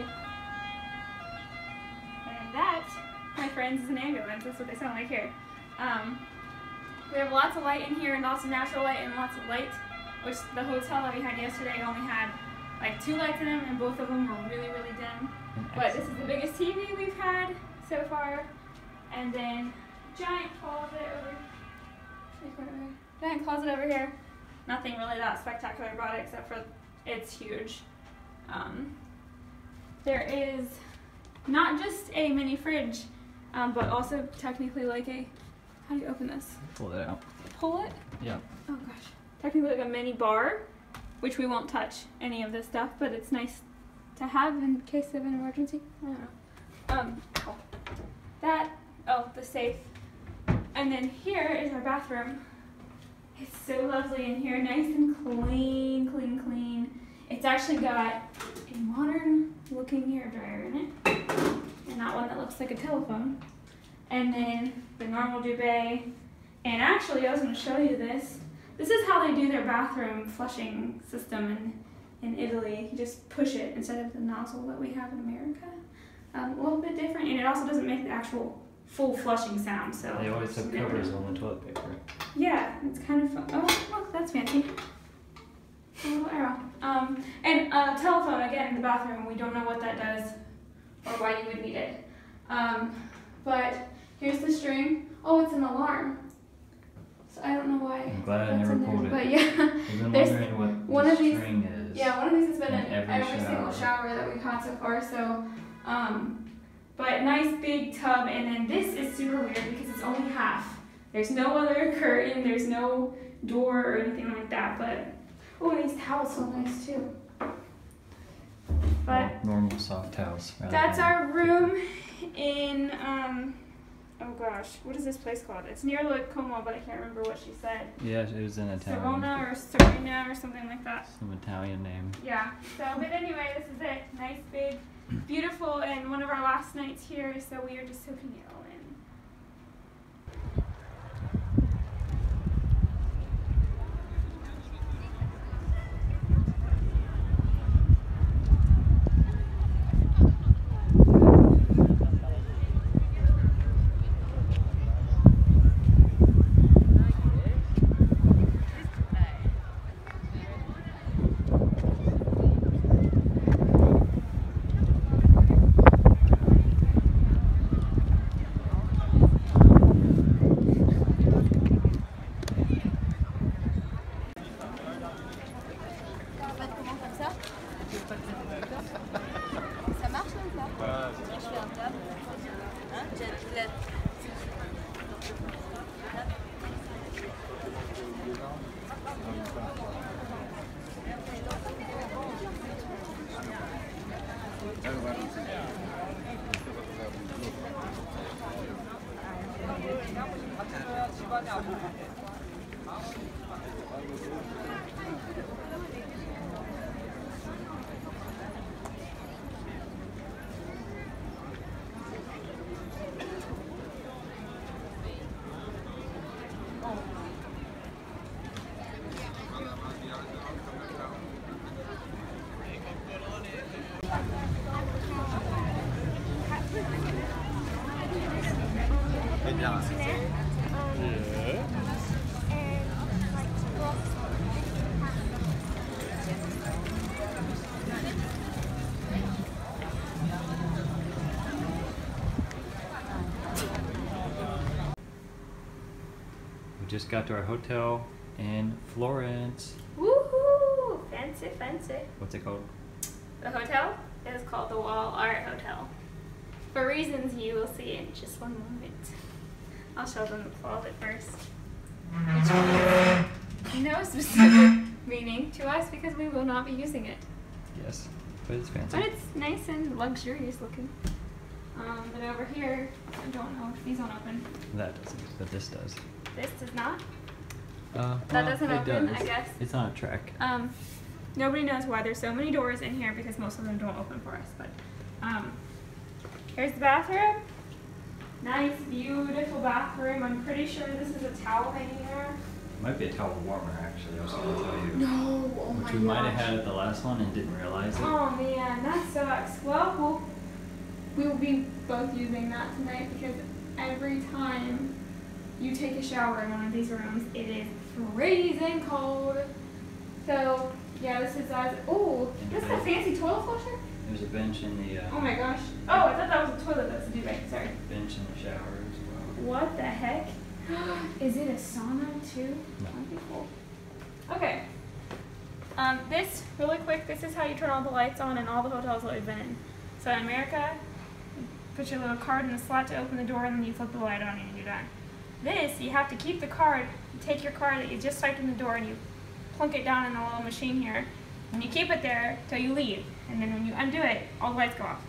And that, my friends, is an ambulance. That's what they sound like here. We have lots of light in here and lots of natural light and lots of light, which the hotel that we had yesterday only had like 2 lights in them, and both of them were really, really dim. But this is the biggest TV we've had so far. And then giant closet over here. Nothing really that spectacular about it except for it's huge. There is not just a mini fridge, but also technically like a, how do you open this? Pull it out. Pull it? Yeah. Oh gosh. Technically like a mini bar, which we won't touch any of this stuff, but it's nice to have in case of an emergency. I don't know. The safe. And then here is our bathroom. It's so lovely in here, nice and clean, clean, clean. It's actually got a modern looking hairdryer in it, and not one that looks like a telephone. And then the normal duvet. And actually, I was going to show you this. This is how they do their bathroom flushing system in Italy. You just push it instead of the nozzle that we have in America. A little bit different, and it also doesn't make the actual full flushing sound. So They always have covers on the toilet paper. Yeah, it's kind of fun. Oh, look, that's fancy. A little arrow. And a telephone, again, in the bathroom. We don't know what that does or why you would need it. But here's the string. Oh, it's an alarm. So I don't know why. I'm glad I that's never in there. pulled it. But yeah, I've been there's wondering what one the of these. string is. Yeah, one of these has been in in every every single shower that we've had so far. So, but nice big tub, and then this is super weird because it's only half. There's no other curtain, there's no door or anything like that. But oh, these towels so nice too. But normal soft towels. that's our room in oh gosh, what is this place called? It's near Lake Como, but I can't remember what she said. Yeah, it was in Italian. Serona or Serena or something like that. Some Italian name. Yeah, so, but anyway, this is it. Nice, big, beautiful, and one of our last nights here, so we are just soaking it all in. We just got to our hotel in Florence. Woohoo! Fancy, fancy. What's it called? The hotel is called the Wall Art Hotel. For reasons you will see in just one moment. I'll show them the closet first. Which has no specific meaning to us because we will not be using it. Yes, but it's fancy. But it's nice and luxurious looking. But over here, I don't know if these don't open. That doesn't, but this does. This does not. That doesn't open, I guess. It's on a track. Nobody knows why there's so many doors in here because most of them don't open for us. But here's the bathroom. Nice, beautiful bathroom. I'm pretty sure this is a towel hanging there. Might be a towel warmer, actually. I was going to tell you. No, oh my Which we might have gosh. had at the last one and didn't realize it. Oh man, that sucks. Well, we will be both using that tonight because every time you take a shower in one of these rooms, it is freezing cold. So yeah, this is oh, this is a fancy toilet flusher. There's a bench in the Oh my gosh. Oh, I thought that was a toilet. That's a duvet. Sorry. bench in the shower as well. What the heck? Is it a sauna too? No. That'd be cool. Okay. This, really quick, this is how you turn all the lights on in all the hotels that we've been in. So in America, you put your little card in the slot to open the door and then you flip the light on and you're done. This, you have to keep the card, you take your card that you just swiped in the door and you plunk it down in the little machine here and you keep it there till you leave. And then when you undo it, all the lights go off.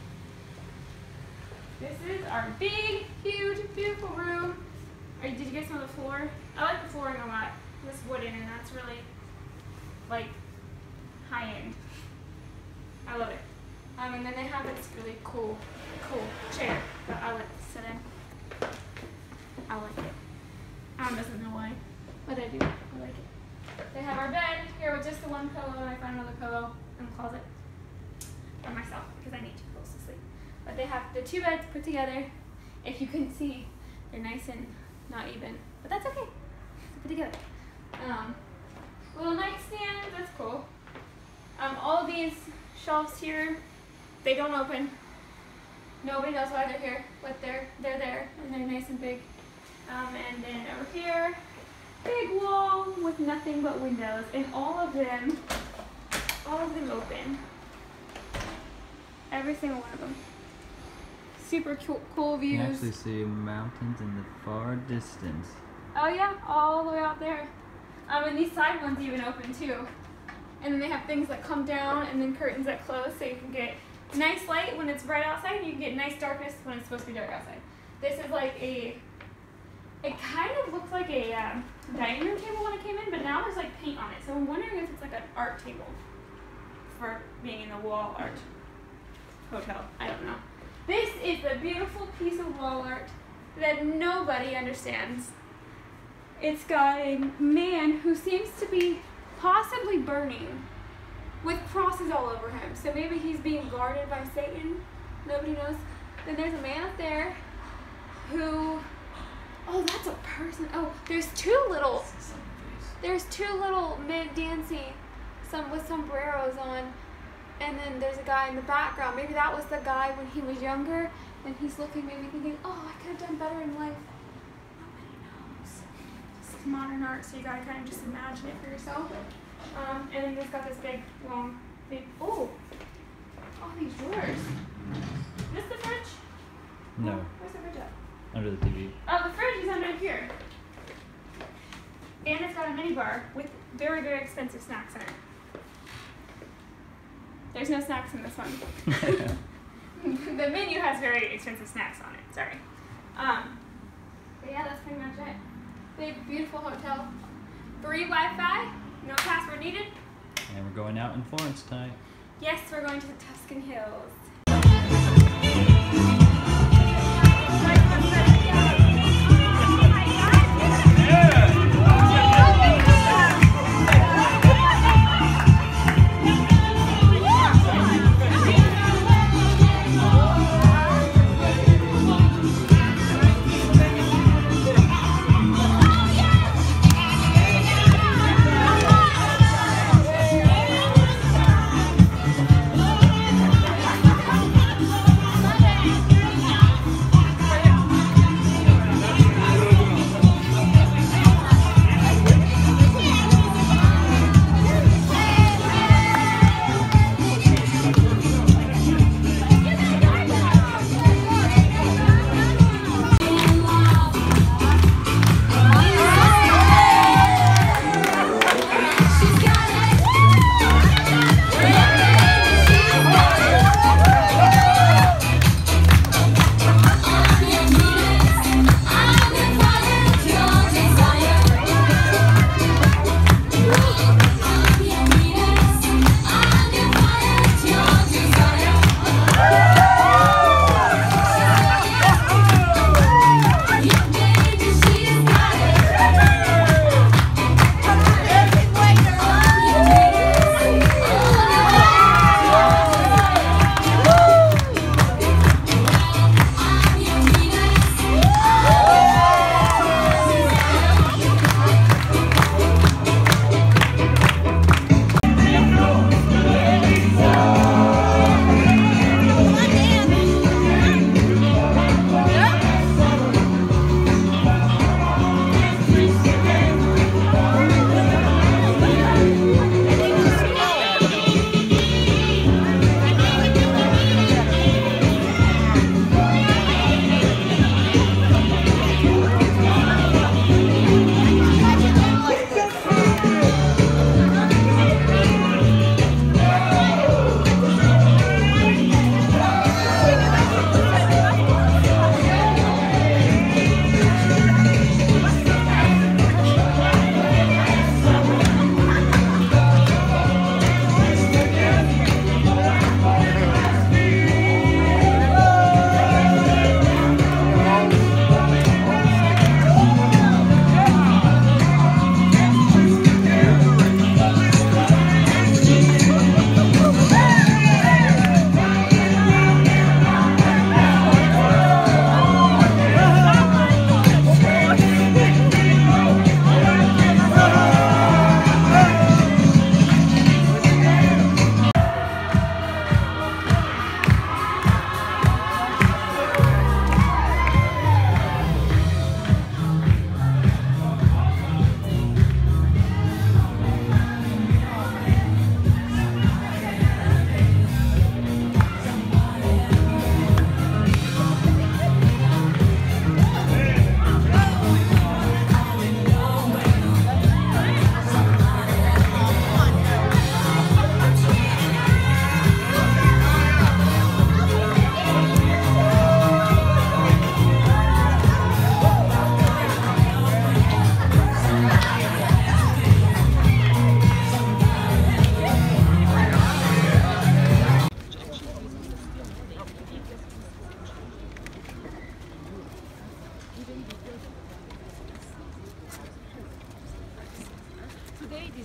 This is our big, huge, beautiful room. Did you guys smell the floor? I like the flooring a lot. It's wooden and that's really, like, high end. I love it. And then they have this really cool chair that I like to sit in. I like it. Adam doesn't know why, but I do. I like it. They have our bed here with just the one pillow, and I found another pillow in the closet for myself because I need to fall asleep. But they have the two beds put together. If you couldn't see, they're nice and not even, but that's okay. They're put together. Little nightstand, that's cool. All of these shelves here, they don't open. Nobody knows why they're here, but they're there and they're nice and big. And then over here, big wall with nothing but windows, and all of them open. Every single one of them. Super cool views. You can actually see mountains in the far distance. Oh yeah, all the way out there. And these side ones even open too. And then they have things that come down and then curtains that close so you can get nice light when it's bright outside and you can get nice darkness when it's supposed to be dark outside. This is like it kind of looks like a dining room table when it came in, but now there's like paint on it. So I'm wondering if it's like an art table for being in the Wall Art Hotel. I don't know. This is the beautiful piece of wall art that nobody understands. It's got a man who seems to be possibly burning with crosses all over him. So maybe he's being guarded by Satan. Nobody knows. Then there's a man up there who, oh, that's a person. Oh, there's two little men dancing, some with sombreros on. And then there's a guy in the background. Maybe that was the guy when he was younger, and he's looking maybe thinking, oh, I could have done better in life. Nobody knows. This is modern art, so you gotta kind of just imagine it for yourself. And then it's got this big, oh, all these drawers. Is this the fridge? No. Oh, where's the fridge at? Under the TV. Oh, the fridge is under here. And it's got a mini bar with very, very expensive snacks in it. There's no snacks in this one. The menu has very expensive snacks on it. Sorry. But yeah, that's pretty much it. Big, beautiful hotel. Free Wi-Fi. No password needed. And we're going out in Florence tonight. Yes, we're going to the Tuscan Hills.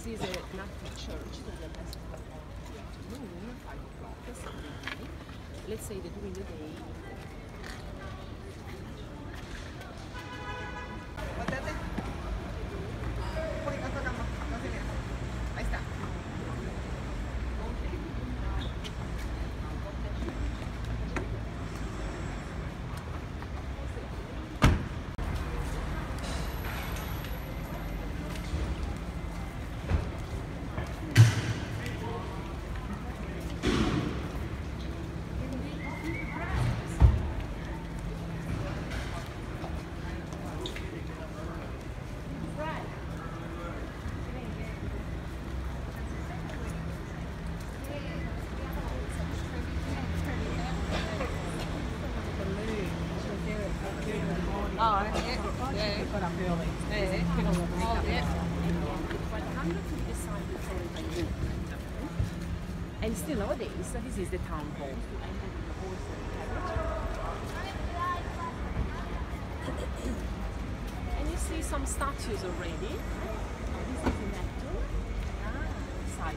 This is an active church, so the best afternoon, 5 o'clock, Sunday. Let's say that during the day. Ahí está. And still nowadays, this is the town hall. And you see some statues already. This is an actor. Side.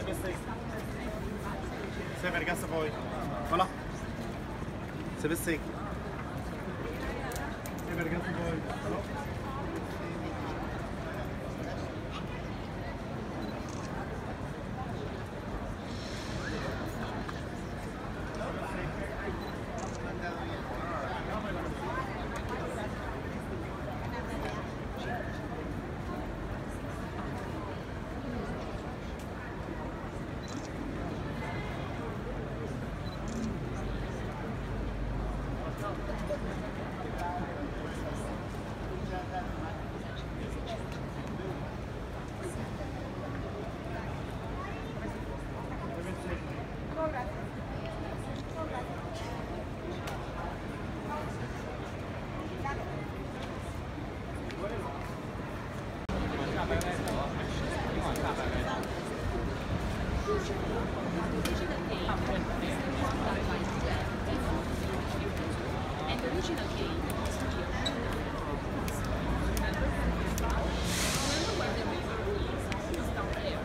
Serve ragazza poi. Voilà. Se vesti. Serve ragazza poi. Voilà. And the original game is here. Remember where the river is? It's down there.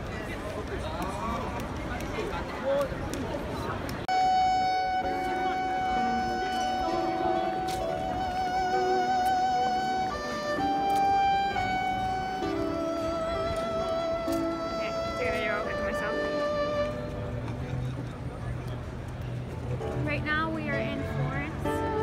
Right now we are in Florence,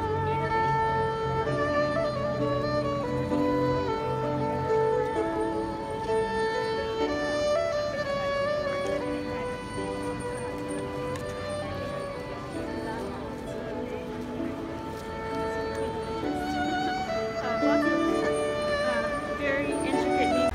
lots of very intricate.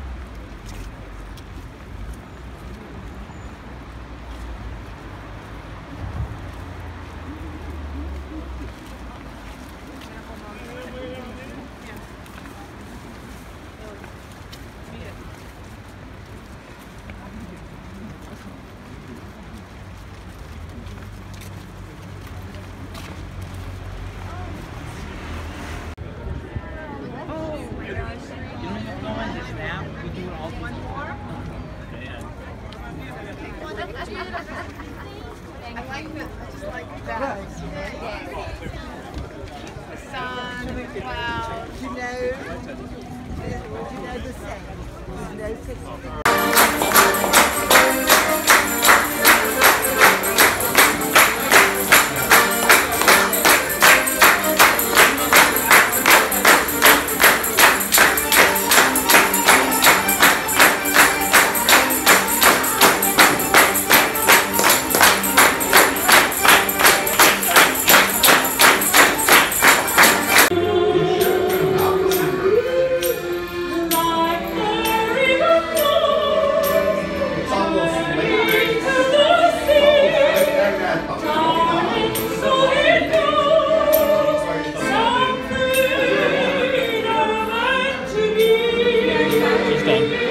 I just like that. The sun, the clouds. Do you know the saying? There's no such Done.